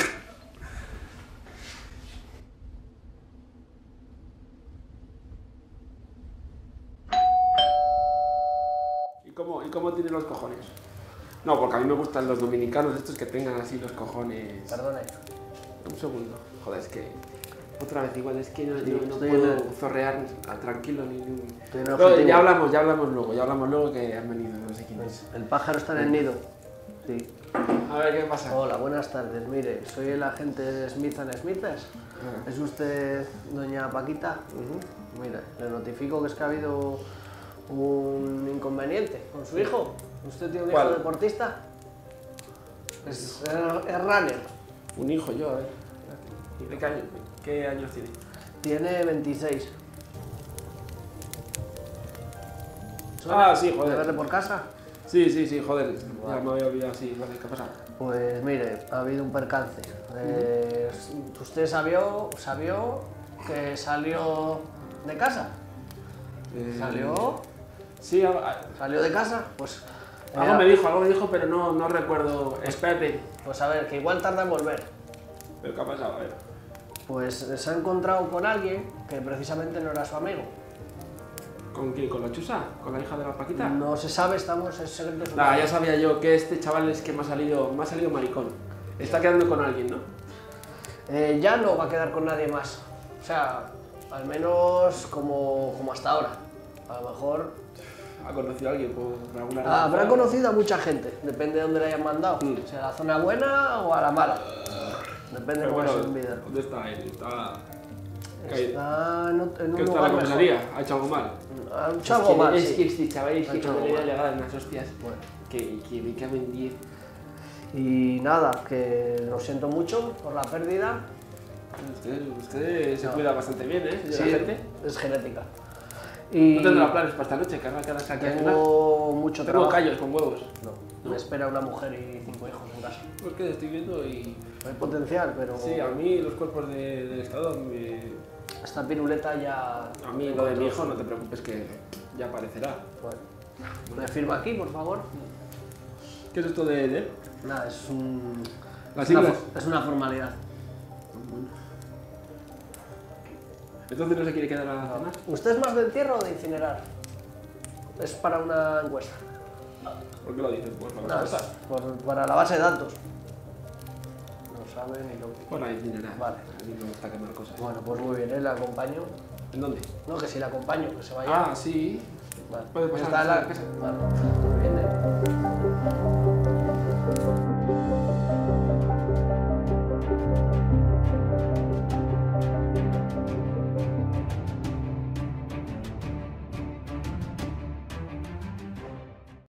¿Y cómo, ¿Y cómo tiene los cojones? No, porque a mí me gustan los dominicanos, estos que tengan así los cojones. Perdone. Un segundo. Joder, es que. Otra vez, igual es que no, Sí, no- no estoy puedo en el- zorrear a- tranquilo ni. ni- Estoy en el No, objetivo. ya hablamos, ya hablamos luego, ya hablamos luego que han venido, no sé quién es. El pájaro está en el nido. Sí. A ver, ¿qué pasa? Hola, buenas tardes. Mire, soy el agente de Smith and Smithers. Ah. ¿Es usted doña Paquita? Mire, le notifico que es que ha habido un inconveniente con su hijo. ¿Usted tiene un ¿Cuál? hijo deportista? Es, es- es runner. Un hijo yo, ¿eh? ¿De qué, año- qué años tiene? Tiene veintiséis. Ah, sí, ¿De joder. verle por casa? Sí, sí, sí, joder. Ya me había olvidado, sí, vale, ¿qué ha pasado? Pues mire, ha habido un percance. Eh, ¿Usted sabió, sabió que salió de casa? Eh, ¿Salió? Sí, algo, ¿Salió de casa? Pues, algo eh, me dijo, algo me dijo, pero no, no recuerdo. Espérate. Pues a ver, que igual tarda en volver. ¿Pero qué ha pasado? A ver. Pues se ha encontrado con alguien que precisamente no era su amigo. ¿Con quién? ¿Con la Chusa? ¿Con la hija de la Paquita? No se sabe, estamos en secreto. Nah, ya sabía yo que este chaval es que me ha salido, me ha salido maricón. Está quedando con alguien, ¿no? Eh, ya no va a quedar con nadie más. O sea, al menos como, como hasta ahora. A lo mejor ¿Ha conocido a alguien por alguna ah, habrá razón? conocido a mucha gente, depende de dónde le hayan mandado. Mm. Si a la zona buena o a la mala. Depende de Pero cómo bueno, sea en vida. ¿dónde está él? Está... ¿Qué Está en, ot- en ¿Qué un está en la lugar mejor. comisaría? ¿Ha hecho algo mal? Ha hecho algo mal, Es sí. que este chaval es Ha que hecho cuando algo le voy a mal. llegar unas hostias Bueno. que, que me cago en diez. Y nada, que lo siento mucho por la pérdida. Usted, usted se No. cuida bastante bien, ¿eh? Sí, señora gente. es genética. Y No tendrá planes para esta noche, que habrá que darse aquí a cenar. tengo mucho Tengo trabajo. callos con huevos. No, me espera una mujer y cinco hijos en casa. Porque estoy viendo y... Hay potencial, pero Sí, a mí los cuerpos de- del Estado me... esta piruleta ya... A mí lo de mi hijo no te preocupes que ya aparecerá. Bueno, ¿me firma aquí, por favor? ¿Qué es esto de, de él? Nada, es un... ¿Las es una siglas? fo- es una formalidad. Entonces no se quiere quedar a cenar. ¿Usted es más de entierro o de incinerar? Es para una encuesta. ¿Por qué lo dices? Pues para Nada, las es cosas. por- para la base de datos. No sabe ni lo que... Por la incinerar. Vale. A mí me gusta quemar cosas. Bueno, pues muy bien, ¿eh? La acompaño. ¿En dónde? No, que si la acompaño, que se vaya. Ah, sí. Vale. puede pasar Está en la a casa. Vale, muy bien, ¿eh?